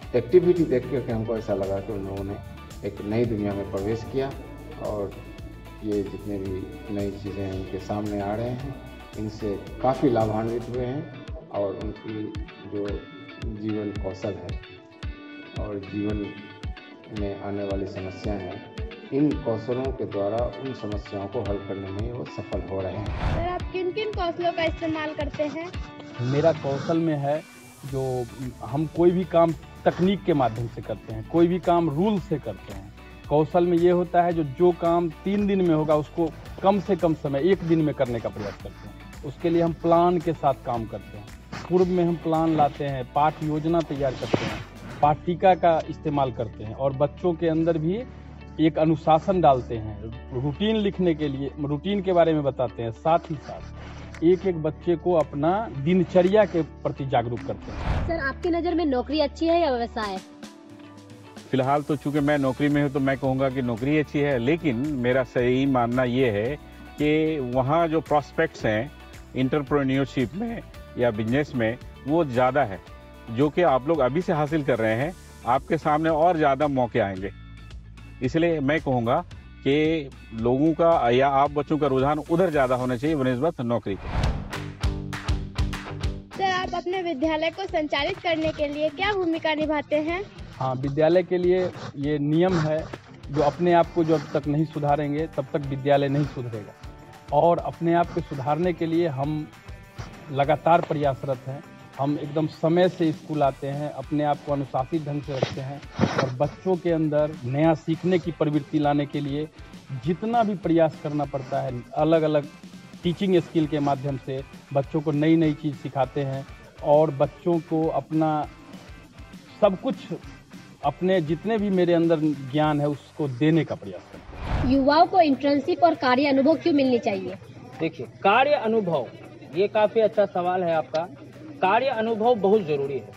एक्टिविटी देख कर हमको ऐसा लगा कि उन लोगों ने एक नई दुनिया में प्रवेश किया और ये जितने भी नई चीज़ें उनके सामने आ रहे हैं, इनसे काफ़ी लाभान्वित हुए हैं और उनकी जो जीवन कौशल है और जीवन में आने वाली समस्याएं हैं, इन कौशलों के द्वारा उन समस्याओं को हल करने में वो सफल हो रहे हैं। सर, आप किन किन कौशलों का इस्तेमाल करते हैं? मेरा कौशल में है जो हम कोई भी काम तकनीक के माध्यम से करते हैं, कोई भी काम रूल से करते हैं। कौशल में ये होता है जो काम 3 दिन में होगा उसको कम से कम समय 1 दिन में करने का प्रयास करते हैं। उसके लिए हम प्लान के साथ काम करते हैं। पूर्व में हम प्लान लाते हैं, पाठ योजना तैयार करते हैं, पाठ्यिका का इस्तेमाल करते हैं और बच्चों के अंदर भी एक अनुशासन डालते हैं। रूटीन लिखने के लिए रूटीन के बारे में बताते हैं, साथ ही साथ एक एक बच्चे को अपना दिनचर्या के प्रति जागरूक करते हैं। सर, आपकी नज़र में नौकरी अच्छी है या व्यवसाय? फिलहाल तो चूंकि मैं नौकरी में हूँ तो मैं कहूँगा कि नौकरी अच्छी है, लेकिन मेरा सही मानना ये है कि वहाँ जो प्रॉस्पेक्ट्स हैं एंटरप्रेन्योरशिप में या बिजनेस में वो ज़्यादा है, जो कि आप लोग अभी से हासिल कर रहे हैं। आपके सामने और ज़्यादा मौके आएंगे, इसलिए मैं कहूँगा कि लोगों का या आप बच्चों का रुझान उधर ज़्यादा होना चाहिए बनिस्बत नौकरी के। सर, आप अपने विद्यालय को संचालित करने के लिए क्या भूमिका निभाते हैं? हाँ, विद्यालय के लिए ये नियम है, जो अपने आप को जब तक नहीं सुधारेंगे तब तक विद्यालय नहीं सुधरेगा। और अपने आप को सुधारने के लिए हम लगातार प्रयासरत हैं। हम एकदम समय से स्कूल आते हैं, अपने आप को अनुशासित ढंग से रखते हैं और बच्चों के अंदर नया सीखने की प्रवृत्ति लाने के लिए जितना भी प्रयास करना पड़ता है, अलग अलग टीचिंग स्किल के माध्यम से बच्चों को नई नई चीज़ सिखाते हैं और बच्चों को अपना सब कुछ, अपने जितने भी मेरे अंदर ज्ञान है उसको देने का प्रयास करते हैं। युवाओं को इंटर्नशिप और कार्य अनुभव क्यों मिलनी चाहिए? देखिए, कार्य अनुभव, ये काफ़ी अच्छा सवाल है आपका। कार्य अनुभव बहुत ज़रूरी है।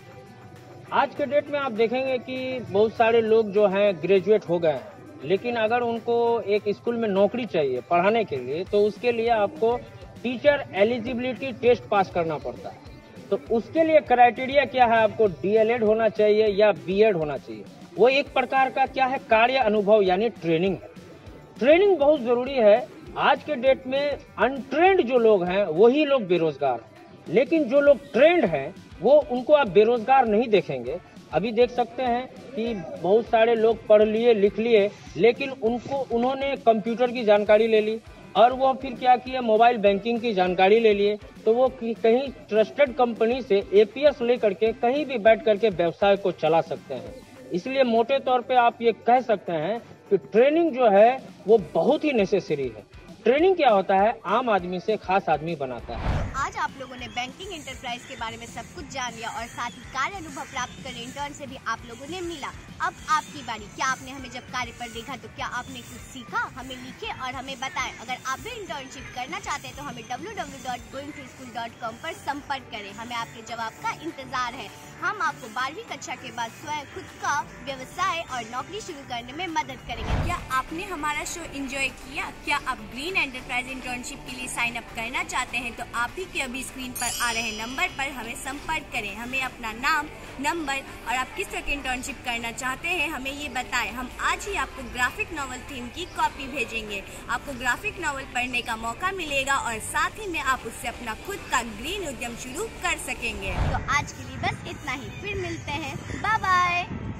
आज के डेट में आप देखेंगे कि बहुत सारे लोग जो हैं ग्रेजुएट हो गए हैं, लेकिन अगर उनको एक स्कूल में नौकरी चाहिए पढ़ाने के लिए, तो उसके लिए आपको टीचर एलिजिबिलिटी टेस्ट पास करना पड़ता है। तो उसके लिए क्राइटेरिया क्या है, आपको डीएलएड होना चाहिए या बीएड होना चाहिए। वो एक प्रकार का क्या है, कार्य अनुभव यानी ट्रेनिंग है। ट्रेनिंग बहुत ज़रूरी है। आज के डेट में अनट्रेंड जो लोग हैं वही लोग बेरोजगार हैं, लेकिन जो लोग ट्रेंड हैं वो उनको आप बेरोजगार नहीं देखेंगे। अभी देख सकते हैं कि बहुत सारे लोग पढ़ लिए लिख लिए, लेकिन उन्होंने कंप्यूटर की जानकारी ले ली और वो फिर क्या किया, मोबाइल बैंकिंग की जानकारी ले लिए। तो वो कहीं ट्रस्टेड कंपनी से एपीएस लेकर के कहीं भी बैठ करके व्यवसाय को चला सकते हैं। इसलिए मोटे तौर पे आप ये कह सकते हैं कि ट्रेनिंग जो है वो बहुत ही नेसेसरी है। ट्रेनिंग क्या होता है, आम आदमी से खास आदमी बनाता है। आज आप लोगों ने बैंकिंग एंटरप्राइज के बारे में सब कुछ जान लिया और साथ ही कार्य अनुभव प्राप्त कर इंटर्न से भी आप लोगों ने मिला। अब आपकी बारी। क्या आपने हमें जब कार्य पर देखा तो क्या आपने कुछ सीखा? हमें लिखे और हमें बताएं। अगर आप भी इंटर्नशिप करना चाहते हैं तो हमें www.goingtoschool.com पर संपर्क करें। हमें आपके जवाब का इंतजार है। हम आपको 12वीं कक्षा के बाद स्वयं खुद का व्यवसाय और नौकरी शुरू करने में मदद करेंगे। क्या आपने हमारा शो एंजॉय किया? क्या आप ग्रीन एंटरप्राइज इंटर्नशिप के लिए साइन अप करना चाहते हैं तो आप भी के अभी स्क्रीन पर आ रहे नंबर पर हमें संपर्क करें। हमें अपना नाम, नंबर और आप किस तरह की इंटर्नशिप करना चाहते हैं हमें ये बताएं। हम आज ही आपको ग्राफिक नॉवल थीम की कॉपी भेजेंगे। आपको ग्राफिक नॉवल पढ़ने का मौका मिलेगा और साथ ही में आप उससे अपना खुद का ग्रीन उद्यम शुरू कर सकेंगे। तो आज के लिए बस इतना ही, फिर मिलते हैं, बाय बाय।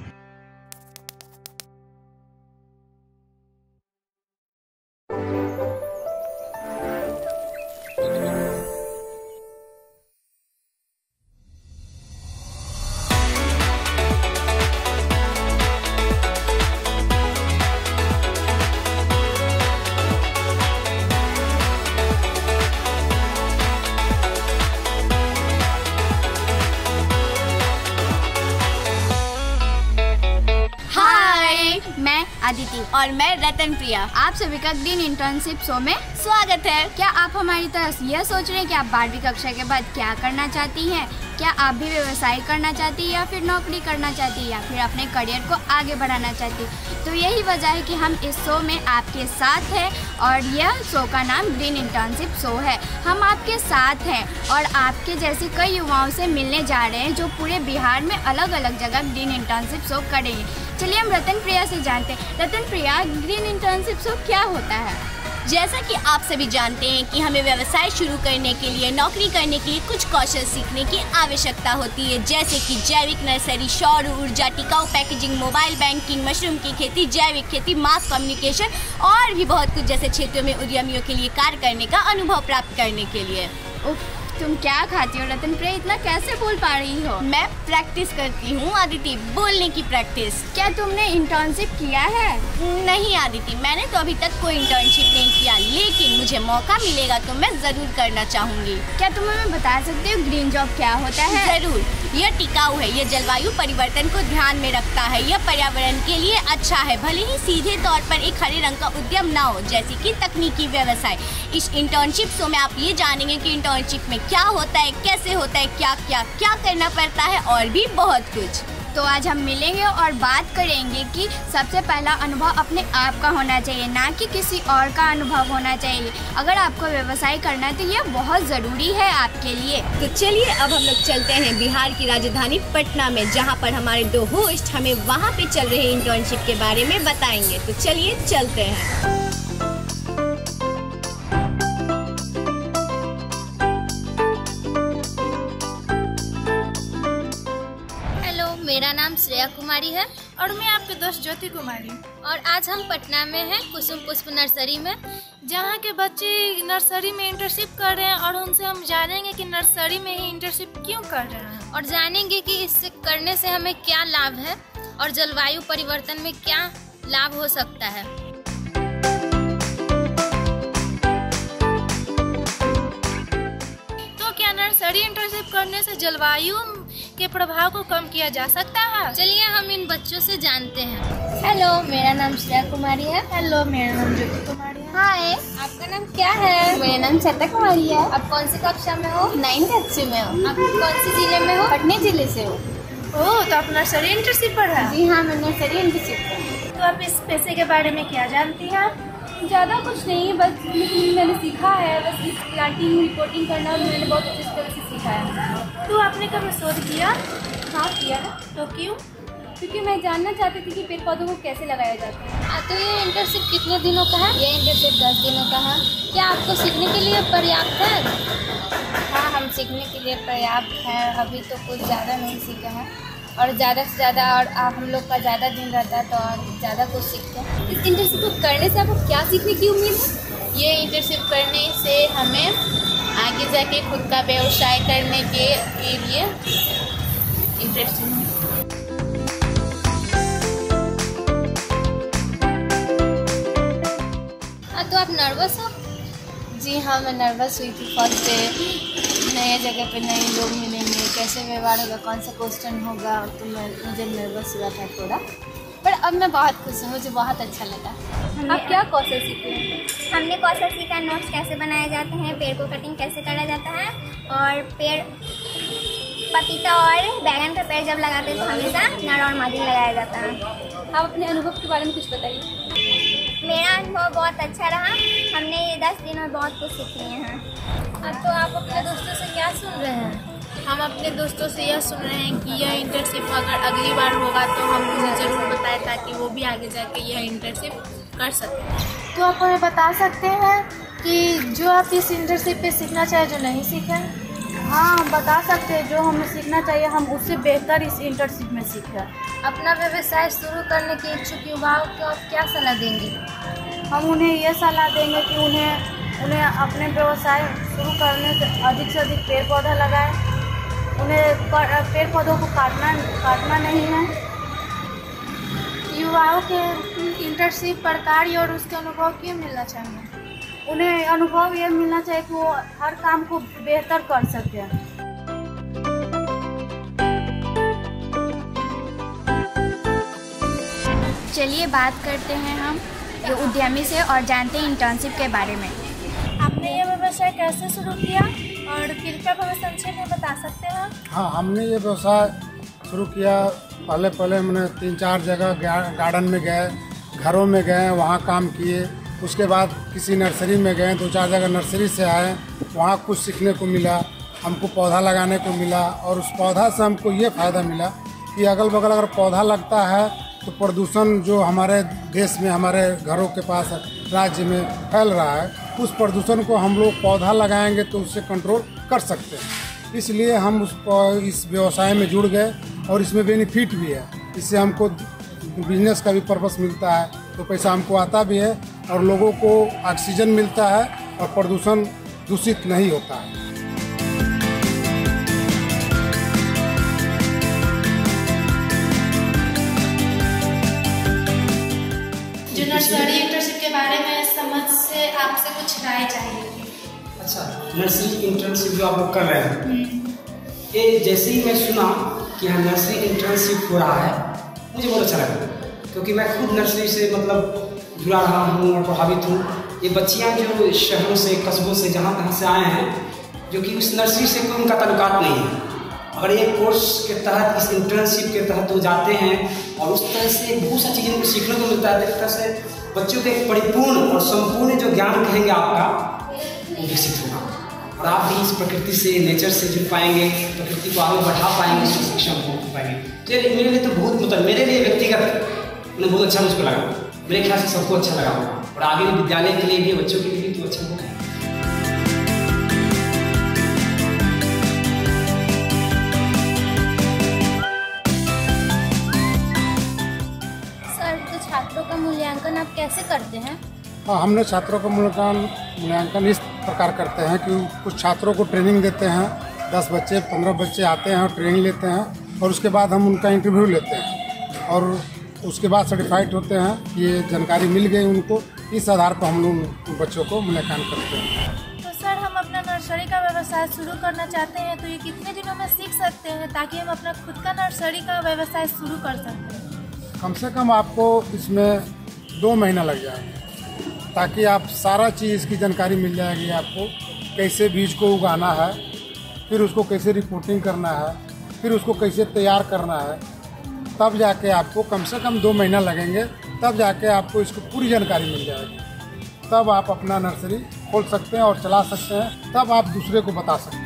आदिति और मैं रतन प्रिया। आप सभी का ग्रीन इंटर्नशिप शो में स्वागत है। क्या आप हमारी तरह यह सोच रहे हैं कि आप 12वीं कक्षा के बाद क्या करना चाहती हैं? क्या आप भी व्यवसाय करना चाहती है या फिर नौकरी करना चाहती है या फिर अपने करियर को आगे बढ़ाना चाहती? तो यही वजह है कि हम इस शो में आपके साथ हैं और यह शो का नाम ग्रीन इंटर्नशिप शो है। हम आपके साथ हैं और आपके जैसे कई युवाओं से मिलने जा रहे हैं जो पूरे बिहार में अलग अलग जगह ग्रीन इंटर्नशिप शो करेंगे। चलिए हम रतन प्रिया से जानते हैं। Ratan Priya, green internship show क्या होता है? जैसा कि आप सभी जानते हैं कि हमें व्यवसाय शुरू करने के लिए, नौकरी करने के लिए कुछ कौशल सीखने की आवश्यकता होती है, जैसे कि जैविक नर्सरी, सौर ऊर्जा, टिकाऊ पैकेजिंग, मोबाइल बैंकिंग, मशरूम की खेती, जैविक खेती, मास कम्युनिकेशन और भी बहुत कुछ जैसे क्षेत्रों में उद्यमियों के लिए कार्य करने का अनुभव प्राप्त करने के लिए। तुम क्या खाती हो रतन प्रिया, इतना कैसे बोल पा रही हो? मैं प्रैक्टिस करती हूँ आदिति, बोलने की प्रैक्टिस। क्या तुमने इंटर्नशिप किया है? नहीं आदिति, मैंने तो अभी तक कोई इंटर्नशिप नहीं किया, लेकिन मुझे मौका मिलेगा तो मैं जरूर करना चाहूँगी। क्या तुम हमें बता सकते हो ग्रीन जॉब क्या होता है? जरूर, यह टिकाऊ है, यह जलवायु परिवर्तन को ध्यान में रखता है, यह पर्यावरण के लिए अच्छा है, भले ही सीधे तौर पर एक हरे रंग का उद्यम ना हो, जैसे कि तकनीकी व्यवसाय। इस इंटर्नशिप शो में आप ये जानेंगे कि इंटर्नशिप में क्या होता है, कैसे होता है, क्या करना पड़ता है और भी बहुत कुछ। तो आज हम मिलेंगे और बात करेंगे कि सबसे पहला अनुभव अपने आप का होना चाहिए, ना कि किसी और का अनुभव होना चाहिए। अगर आपको व्यवसाय करना है तो ये बहुत ज़रूरी है आपके लिए। तो चलिए अब हम लोग चलते हैं बिहार की राजधानी पटना में, जहाँ पर हमारे 2 होस्ट हमें वहाँ पे चल रहे इंटर्नशिप के बारे में बताएंगे। तो चलिए चलते हैं। मेरा नाम श्रेया कुमारी है और मैं आपके दोस्त ज्योति कुमारी। और आज हम पटना में हैं कुसुम पुष्प नर्सरी में, जहाँ के बच्चे नर्सरी में इंटर्नशिप कर रहे हैं और उनसे हम जानेंगे कि नर्सरी में ही इंटर्नशिप क्यों कर रहे हैं और जानेंगे कि इससे करने से हमें क्या लाभ है और जलवायु परिवर्तन में क्या लाभ हो सकता है। तो क्या नर्सरी इंटर्नशिप करने से जलवायु के प्रभाव को कम किया जा सकता है? चलिए हम इन बच्चों से जानते हैं। हेलो, मेरा नाम श्रेया कुमारी है। हेलो, मेरा नाम ज्योति कुमारी है। हाय, आपका नाम क्या है? मेरा नाम श्वेता कुमारी है। आप कौन सी कक्षा में हो? 9th कक्षा में हो। आप कौन सी जिले में हो? पटना जिले से हो। ओह, तो आप नर्सरी इंटर्नशिप पर है? जी हाँ, मैं नर्सरी इंटर्नशिप पर। तो आप इस पेशे के बारे में क्या जानती हैं? ज़्यादा कुछ नहीं, बस मैंने सीखा है, बस प्लांटिंग रिपोर्टिंग करना मैंने बहुत अच्छी तरह से सीखा है। तो आपने कभी शोध किया? हाँ, किया है। तो क्यों? क्योंकि मैं जानना चाहती थी कि पेड़ पौधों को कैसे लगाया जाता है। तो ये इंटर्नशिप कितने दिनों का है? ये इंटर्नशिप 10 दिनों का है। क्या आपको सीखने के लिए पर्याप्त है? हाँ, हम सीखने के लिए पर्याप्त है। अभी तो कुछ ज़्यादा नहीं सीखा है और ज़्यादा से ज़्यादा, और हम लोग का ज़्यादा दिन रहता है तो और ज़्यादा कुछ सीखते हैं। इस इंटर्नशिप को करने से आपको क्या सीखने की उम्मीद है? ये इंटर्नशिप करने से हमें आगे जाके खुद का व्यवसाय करने के लिए इंटरेस्टिंग है। तो आप नर्वस हो? जी हाँ, मैं नर्वस हुई थी फर्स्ट डे। नए जगह पे नए लोग मिलेंगे, कैसे व्यवहार होगा, कौन सा क्वेश्चन होगा, तो मुझे नर्वस हुआ था थोड़ा, पर अब मैं बहुत खुश हूँ, मुझे बहुत अच्छा लगा। आप क्या कौशल सीखे? हमने कौशल सीखा नोट्स कैसे बनाए जाते हैं, पेड़ को कटिंग कैसे करा जाता है, और पेड़ पपीता और बैगन का पेड़ जब लगाते हैं तो हमेशा नर और मादी लगाया जाता है। आप अपने अनुभव के बारे में कुछ बताइए। मेरा अनुभव बहुत अच्छा रहा, हमने ये 10 दिन में बहुत कुछ सीख लिए हैं। तो आप अपने दोस्तों से क्या सुन रहे हैं? हम अपने दोस्तों से यह सुन रहे हैं कि यह इंटर्नशिप अगर अगली बार होगा तो हम उन्हें ज़रूर बताएं, ताकि वो भी आगे जाके यह इंटर्नशिप कर सकें। तो आप हमें बता सकते हैं कि जो आप इस इंटर्नशिप पे सीखना चाहे जो नहीं सीखें? हाँ, हम बता सकते हैं जो हमें सीखना चाहिए, हम उससे बेहतर इस इंटर्नशिप में सीखें। अपना व्यवसाय शुरू करने के इच्छुक युवाओं को आप क्या सलाह देंगे? हम उन्हें यह सलाह देंगे कि उन्हें अपने व्यवसाय शुरू करने से अधिक पेड़ पौधा लगाएं। उन्हें पेड़ पौधों को काटना नहीं है। युवाओं के इंटर्नशिप पर कार्य और उसके अनुभव क्यों मिलना चाहिए? उन्हें अनुभव यह मिलना चाहिए कि वो हर काम को बेहतर कर सके। चलिए बात करते हैं हम ये उद्यमी से और जानते हैं इंटर्नशिप के बारे में। आपने ये व्यवसाय कैसे शुरू किया और कृपया हमें संक्षेप में बता सकते हैं? हाँ, हमने ये व्यवसाय शुरू किया। पहले मैंने 3-4 जगह गार्डन में गए, घरों में गए, वहाँ काम किए। उसके बाद किसी नर्सरी में गए, 2-4 जगह नर्सरी से आए, वहाँ कुछ सीखने को मिला, हमको पौधा लगाने को मिला। और उस पौधा से हमको ये फ़ायदा मिला कि अगल बगल अगर पौधा लगता है तो प्रदूषण जो हमारे देश में, हमारे घरों के पास राज्य में फैल रहा है, उस प्रदूषण को हम लोग पौधा लगाएंगे तो उससे कंट्रोल कर सकते हैं। इसलिए हम इस व्यवसाय में जुड़ गए और इसमें बेनिफिट भी है। इससे हमको बिजनेस का भी पर्पस मिलता है, तो पैसा हमको आता भी है और लोगों को ऑक्सीजन मिलता है और प्रदूषण दूषित नहीं होता है। जो नर्सरी इंटर्नशिप के बारे में समझ से आपसे कुछ राय चाहिए। अच्छा, नर्सरी इंटर्नशिप जो आप लोग कर रहे हैं, ये जैसे ही मैं सुना कि यहाँ नर्सरी इंटर्नशिप हो रहा है, मुझे बहुत अच्छा लगा, क्योंकि मैं खुद नर्सरी से मतलब जुड़ा रहा हूँ और प्रभावित हूँ। ये बच्चियाँ जो शहरों से, कस्बों से, जहाँ तहाँ से आए हैं, जो कि उस नर्सरी से कोई उनका ताल्लुकात नहीं है, अगर ये कोर्स के तहत, इस इंटर्नशिप के तहत वो जाते हैं और उस तरह से बहुत सी चीज़ें उनको सीखने को मिलता है। एक तरह से बच्चों के एक परिपूर्ण और संपूर्ण जो ज्ञान कहेंगे आपका, वो विकसित होगा और आप भी इस प्रकृति से, नेचर से जुड़ पाएंगे, प्रकृति को आगे बढ़ा पाएंगे, उससे सक्षम हो पाएंगे। तो मेरे लिए तो बहुत, मतलब मेरे लिए व्यक्तिगत उन्हें बहुत अच्छा मुझको लगा। मेरे ख्याल से सबको अच्छा लगा होगा और आगे विद्यालय के लिए भी, बच्चों के लिए भी तो अच्छा होगा। सर, तो छात्रों का मूल्यांकन आप कैसे करते हैं? हाँ, हमने छात्रों का मूल्यांकन इस प्रकार करते हैं कि कुछ छात्रों को ट्रेनिंग देते हैं। 10 बच्चे 15 बच्चे आते हैं और ट्रेनिंग लेते हैं और उसके बाद हम उनका इंटरव्यू लेते हैं और उसके बाद सर्टिफाइड होते हैं। ये जानकारी मिल गई उनको, इस आधार पर हम लोग बच्चों को मूल्यांकन करते हैं। तो सर, हम अपना नर्सरी का व्यवसाय शुरू करना चाहते हैं, तो ये कितने दिनों में सीख सकते हैं ताकि हम अपना खुद का नर्सरी का व्यवसाय शुरू कर सकते? कम से कम आपको इसमें 2 महीना लग जाएंगे, ताकि आप सारा चीज़ की जानकारी मिल जाएगी आपको। कैसे बीज को उगाना है, फिर उसको कैसे रिपोर्टिंग करना है, फिर उसको कैसे तैयार करना है, तब जाके आपको कम से कम 2 महीना लगेंगे। तब जाके आपको इसको पूरी जानकारी मिल जाएगी। तब आप अपना नर्सरी खोल सकते हैं और चला सकते हैं। तब आप दूसरे को बता सकते हैं।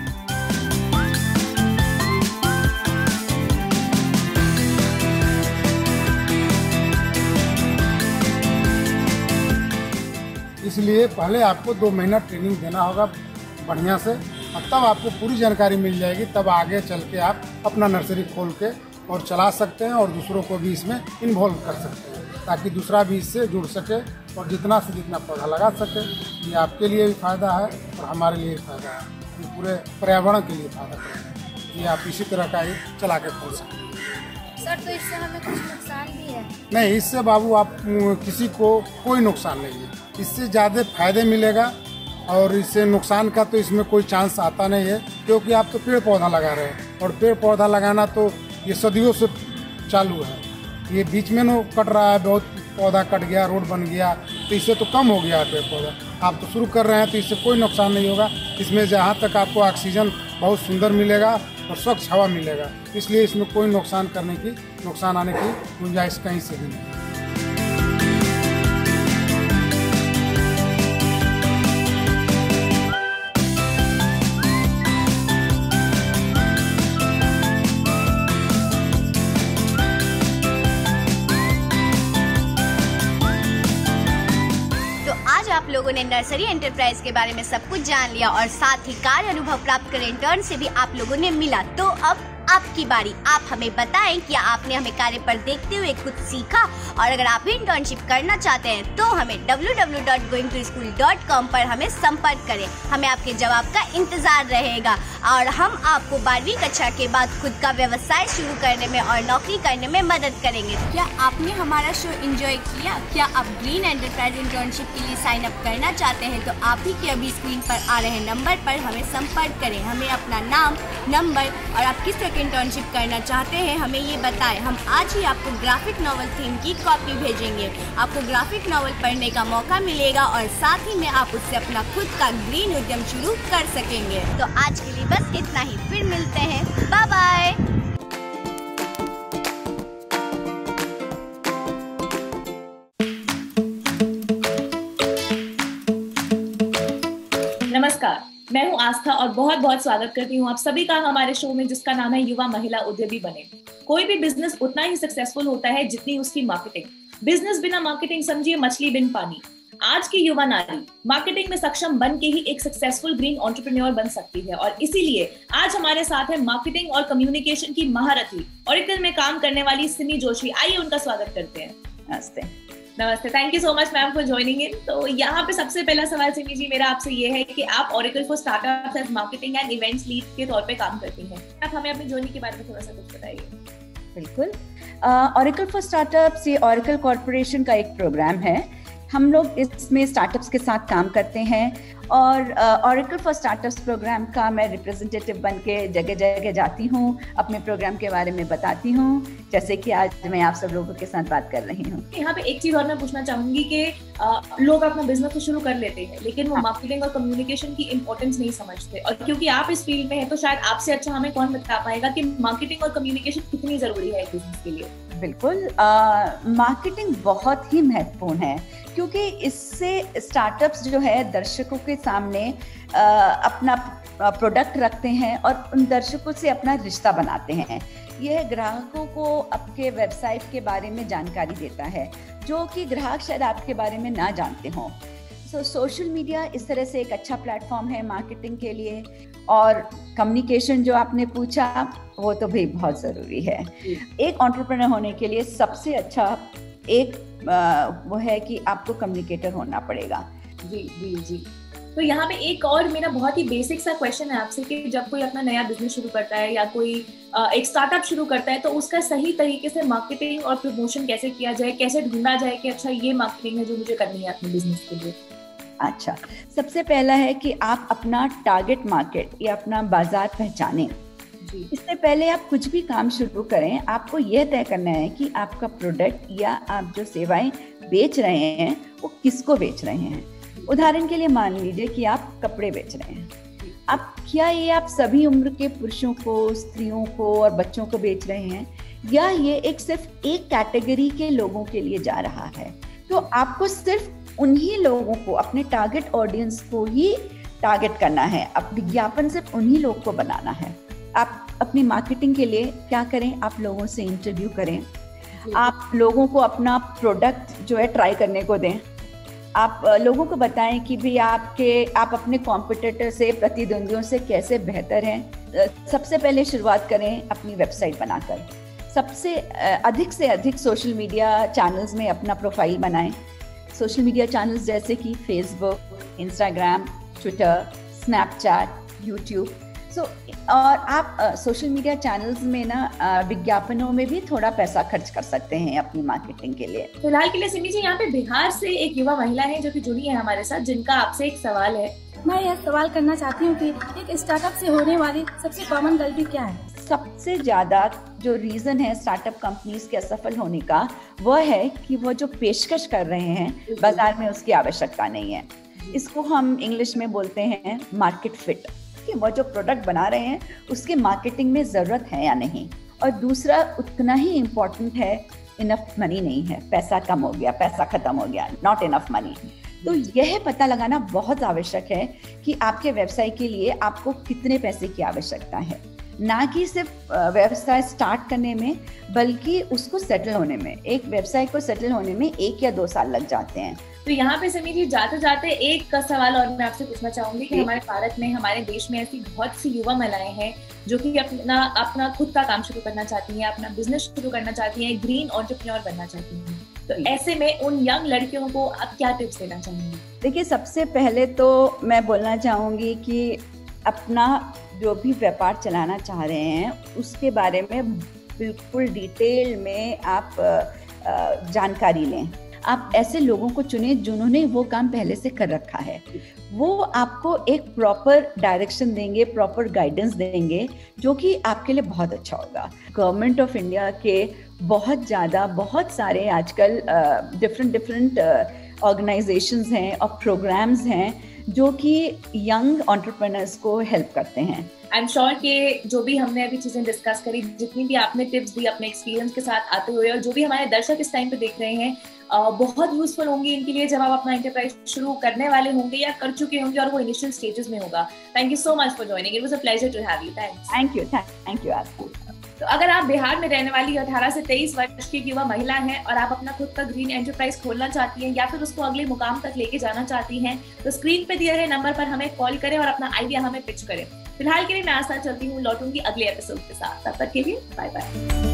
इसलिए पहले आपको 2 महीना ट्रेनिंग देना होगा बढ़िया से, और तब आपको पूरी जानकारी मिल जाएगी। तब आगे चल के आप अपना नर्सरी खोल के और चला सकते हैं और दूसरों को भी इसमें इन्वॉल्व कर सकते हैं, ताकि दूसरा भी इससे जुड़ सके और जितना से जितना पौधा लगा सके। ये आपके लिए भी फ़ायदा है और हमारे लिए भी फ़ायदा है, ये पूरे पर्यावरण के लिए फ़ायदा है। ये आप इसी तरह का ही चला के खोल सकते हैं। सर, तो इससे हमें कुछ नुकसान भी है? नहीं, इससे बाबू आप किसी को कोई नुकसान नहीं है। इससे ज़्यादा फायदे मिलेगा और इससे नुकसान का तो इसमें कोई चांस आता नहीं है, क्योंकि आप तो पेड़ पौधा लगा रहे हैं और पेड़ पौधा लगाना तो ये सदियों से चालू है। ये बीच में न कट रहा है, बहुत पौधा कट गया, रोड बन गया, तो इससे तो कम हो गया है पेड़ पौधा। आप तो शुरू कर रहे हैं तो इससे कोई नुकसान नहीं होगा। इसमें जहाँ तक आपको ऑक्सीजन बहुत सुंदर मिलेगा और स्वच्छ हवा मिलेगा, इसलिए इसमें कोई नुकसान आने की गुंजाइश कहीं से भी नहीं। आप लोगों ने नर्सरी एंटरप्राइज के बारे में सब कुछ जान लिया और साथ ही कार्य अनुभव प्राप्त कर इंटर्न से भी आप लोगों ने मिला। तो अब आपकी बारी, आप हमें बताएं कि आपने हमें कार्य पर देखते हुए कुछ सीखा, और अगर आप भी इंटर्नशिप करना चाहते हैं तो हमें www.goingtoschool.com पर हमें संपर्क करें। हमें आपके जवाब का इंतजार रहेगा और हम आपको 12वीं कक्षा के बाद खुद का व्यवसाय शुरू करने में और नौकरी करने में मदद करेंगे। क्या आपने हमारा शो एंजॉय किया? क्या आप ग्रीन एंटरप्राइज इंटर्नशिप के लिए साइन अप करना चाहते हैं तो आप ही के अभी स्क्रीन पर आ रहे नंबर पर हमें संपर्क करें। हमें अपना नाम, नंबर और आप किस तरह की इंटर्नशिप करना चाहते हैं हमें ये बताएं। हम आज ही आपको ग्राफिक नॉवल थीम की कॉपी भेजेंगे। आपको ग्राफिक नॉवल पढ़ने का मौका मिलेगा और साथ ही में आप उससे अपना खुद का ग्रीन उद्यम शुरू कर सकेंगे। तो आज के लिए बस इतना ही, फिर मिलते हैं, बाय बाय। नमस्कार, मैं हूं आस्था और बहुत बहुत स्वागत करती हूं आप सभी का हमारे शो में, जिसका नाम है युवा महिला उद्यमी बने। कोई भी बिजनेस उतना ही सक्सेसफुल होता है जितनी उसकी मार्केटिंग। बिजनेस बिना मार्केटिंग समझिए मछली बिन पानी। आज की युवा नारी मार्केटिंग में सक्षम बन के ही एक सक्सेसफुल ग्रीन एंटरप्रेन्योर बन सकती है, और इसीलिए आज हमारे साथ है मार्केटिंग और कम्युनिकेशन की महारथी ऑरेकल में काम करने वाली सिमी जोशी। आइए उनका स्वागत करते हैं। नमस्ते, thank you so much ma'am for joining in. तो यहाँ पे सबसे पहला सवाल सिमी जी मेरा आपसे ये है कि आप Oracle for startups as marketing and events lead के तौर पे काम करती हैं। आप हमें अपनी जर्नी के बारे में थोड़ा सा कुछ बताइए। बिल्कुल, ऑरेकल फॉर स्टार्टअप्स ये ऑरेकल कॉर्पोरेशन का एक प्रोग्राम है। हम लोग इसमें स्टार्टअप्स के साथ काम करते हैं और ऑरेकल फॉर स्टार्टअप्स प्रोग्राम का मैं रिप्रेजेंटेटिव बन के जगह जगह जाती हूँ, अपने प्रोग्राम के बारे में बताती हूँ, जैसे कि आज मैं आप सब लोगों के साथ बात कर रही हूँ। यहाँ पे एक चीज और मैं पूछना चाहूंगी कि लोग अपना बिजनेस तो शुरू कर लेते हैं लेकिन वो मार्केटिंग और कम्युनिकेशन की इंपॉर्टेंस नहीं समझते, और क्योंकि आप इस फील्ड में हैं तो शायद आपसे अच्छा हमें कौन बता पाएगा कि मार्केटिंग और कम्युनिकेशन कितनी जरूरी है एक बिजनेस के लिए। बिल्कुल, मार्केटिंग बहुत ही महत्वपूर्ण है क्योंकि इससे स्टार्टअप्स जो है दर्शकों के सामने अपना प्रोडक्ट रखते हैं और उन दर्शकों से अपना रिश्ता बनाते हैं। यह ग्राहकों को आपके वेबसाइट के बारे में जानकारी देता है जो कि ग्राहक शायद आपके बारे में ना जानते हों। सोशल मीडिया इस तरह से एक अच्छा प्लेटफॉर्म है मार्केटिंग के लिए, और कम्युनिकेशन जो आपने पूछा वो तो भी बहुत ज़रूरी है। एक एंटरप्रेन्योर होने के लिए सबसे अच्छा एक वो है कि आपको कम्युनिकेटर होना पड़ेगा। जी। तो यहाँ पे एक और मेरा बहुत ही बेसिक सा क्वेश्चन है आपसे कि जब कोई अपना नया बिजनेस शुरू करता है या कोई एक स्टार्टअप शुरू करता है तो उसका सही तरीके से मार्केटिंग और प्रमोशन कैसे किया जाए, कैसे ढूंढा जाए कि अच्छा ये मार्केटिंग है जो मुझे करनी है अपने बिजनेस के लिए। अच्छा, सबसे पहला है कि आप अपना टारगेट मार्केट या अपना बाजार पहचानें। इससे पहले आप कुछ भी काम शुरू करें, आपको यह तय करना है कि आपका प्रोडक्ट या आप जो सेवाएं बेच रहे हैं वो किसको बेच रहे हैं। उदाहरण के लिए मान लीजिए कि आप कपड़े बेच रहे हैं, अब क्या ये आप सभी उम्र के पुरुषों को, स्त्रियों को और बच्चों को बेच रहे हैं, या ये एक सिर्फ एक कैटेगरी के लोगों के लिए जा रहा है। तो आपको सिर्फ उन्हीं लोगों को, अपने टारगेट ऑडियंस को ही टारगेट करना है। अब विज्ञापन सिर्फ उन्हीं लोग को बनाना है। आप अपनी मार्केटिंग के लिए क्या करें, आप लोगों से इंटरव्यू करें, आप लोगों को अपना प्रोडक्ट जो है ट्राई करने को दें, आप लोगों को बताएं कि भी आप अपने कॉम्पिटिटर से, प्रतिद्वंदियों से कैसे बेहतर हैं। सबसे पहले शुरुआत करें अपनी वेबसाइट बनाकर। सबसे अधिक से अधिक सोशल मीडिया चैनल्स में अपना प्रोफाइल बनाएं। सोशल मीडिया चैनल्स जैसे कि Facebook, Instagram, Twitter, Snapchat, YouTube. और आप सोशल मीडिया चैनल्स में ना विज्ञापनों में भी थोड़ा पैसा खर्च कर सकते हैं अपनी मार्केटिंग के लिए। फिलहाल के लिए सिमी जी यहाँ पे बिहार से एक युवा महिला है जो कि जुड़ी है हमारे साथ, जिनका आपसे एक सवाल है। मैं यह सवाल करना चाहती हूँ कि एक स्टार्टअप से होने वाली सबसे कॉमन गलती क्या है? सबसे ज्यादा जो रीजन है स्टार्टअप कंपनीज के असफल होने का वह है कि वो जो पेशकश कर रहे हैं बाजार में उसकी आवश्यकता नहीं है। इसको हम इंग्लिश में बोलते हैं मार्केट फिट, कि वो जो प्रोडक्ट बना रहे हैं उसके मार्केटिंग में ज़रूरत है या नहीं। और दूसरा उतना ही इम्पोर्टेंट है, इनफ मनी नहीं है, पैसा कम हो गया, पैसा खत्म हो गया, नॉट इनफ मनी। तो यह पता लगाना बहुत आवश्यक है कि आपके व्यवसाय के लिए आपको कितने पैसे की आवश्यकता है, ना कि सिर्फ व्यवसाय स्टार्ट करने में बल्कि उसको सेटल होने में। एक व्यवसाय को सेटल होने में 1 या 2 साल लग जाते हैं। तो यहाँ पे सिमी जी जाते जाते एक सवाल और मैं आपसे पूछना चाहूंगी कि हमारे भारत में, हमारे देश में ऐसी बहुत सी युवा महिलाएं हैं जो कि अपना खुद का काम शुरू करना चाहती हैं, अपना बिजनेस शुरू करना चाहती हैं, ग्रीन एंटरप्रेन्योर बनना चाहती हैं। तो ऐसे में उन यंग लड़कियों को आप क्या टिप्स देना चाहेंगे? देखिए, सबसे पहले तो मैं बोलना चाहूंगी कि अपना जो भी व्यापार चलाना चाह रहे हैं उसके बारे में बिल्कुल डिटेल में आप जानकारी लें। आप ऐसे लोगों को चुनें जिन्होंने वो काम पहले से कर रखा है। वो आपको एक प्रॉपर डायरेक्शन देंगे, प्रॉपर गाइडेंस देंगे, जो कि आपके लिए बहुत अच्छा होगा। गवर्नमेंट ऑफ इंडिया के बहुत सारे आजकल डिफरेंट ऑर्गेनाइजेशंस हैं और प्रोग्राम्स हैं जो कि यंग एंटरप्रेन्योर्स को हेल्प करते हैं। आई एम श्योर कि जो भी हमने अभी चीजें डिस्कस करी, जितनी भी आपने टिप्स दी अपने एक्सपीरियंस के साथ आते हुए, और जो भी हमारे दर्शक इस टाइम पे देख रहे हैं, बहुत यूजफुल होंगी इनके लिए जब आप अपना एंटरप्राइज शुरू करने वाले होंगे या कर चुके होंगे और वो इनिशियल स्टेजेस में होगा। Thank you so much for joining, it was a pleasure to have you. Thanks. Thank you. तो अगर आप बिहार में रहने वाली 18 से 23 वर्ष की युवा महिला हैं और आप अपना खुद का ग्रीन एंटरप्राइज खोलना चाहती हैं या फिर उसको अगले मुकाम तक लेके जाना चाहती हैं, तो स्क्रीन पे दिए गए नंबर पर हमें कॉल करें और अपना आइडिया हमें पिच करें। फिलहाल के लिए मैं आज साथ चलती हूँ, लौटूंगी अगले एपिसोड के साथ। तब तक के लिए बाय बाय।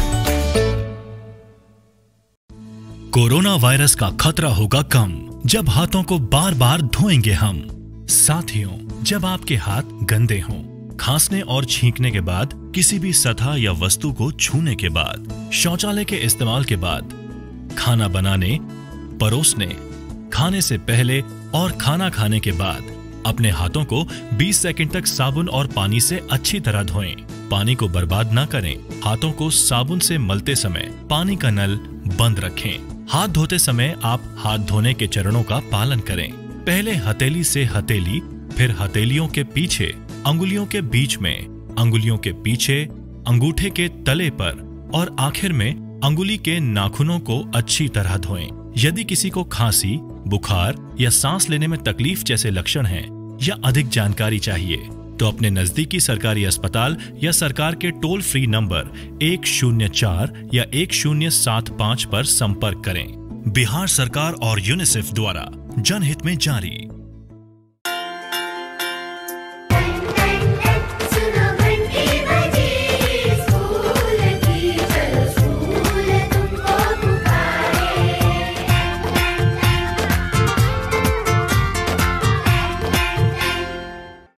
कोरोना वायरस का खतरा होगा कम जब हाथों को बार बार धोएंगे हम। साथियों, जब आपके हाथ गंदे हों, खांसने और छींकने के बाद, किसी भी सतह या वस्तु को छूने के बाद, शौचालय के इस्तेमाल के बाद, खाना बनाने, परोसने, खाने से पहले और खाना खाने के बाद अपने हाथों को 20 सेकंड तक साबुन और पानी से अच्छी तरह धोएं। पानी को बर्बाद न करें। हाथों को साबुन से मलते समय पानी का नल बंद रखें। हाथ धोते समय आप हाथ धोने के चरणों का पालन करें। पहले हथेली से हथेली, फिर हथेलियों के पीछे, अंगुलियों के बीच में, अंगुलियों के पीछे, अंगूठे के तले पर और आखिर में अंगुली के नाखूनों को अच्छी तरह धोएं। यदि किसी को खांसी, बुखार या सांस लेने में तकलीफ जैसे लक्षण हैं या अधिक जानकारी चाहिए तो अपने नजदीकी सरकारी अस्पताल या सरकार के टोल फ्री नंबर 104 या 1075 पर संपर्क करें। बिहार सरकार और यूनिसेफ द्वारा जनहित में जारी।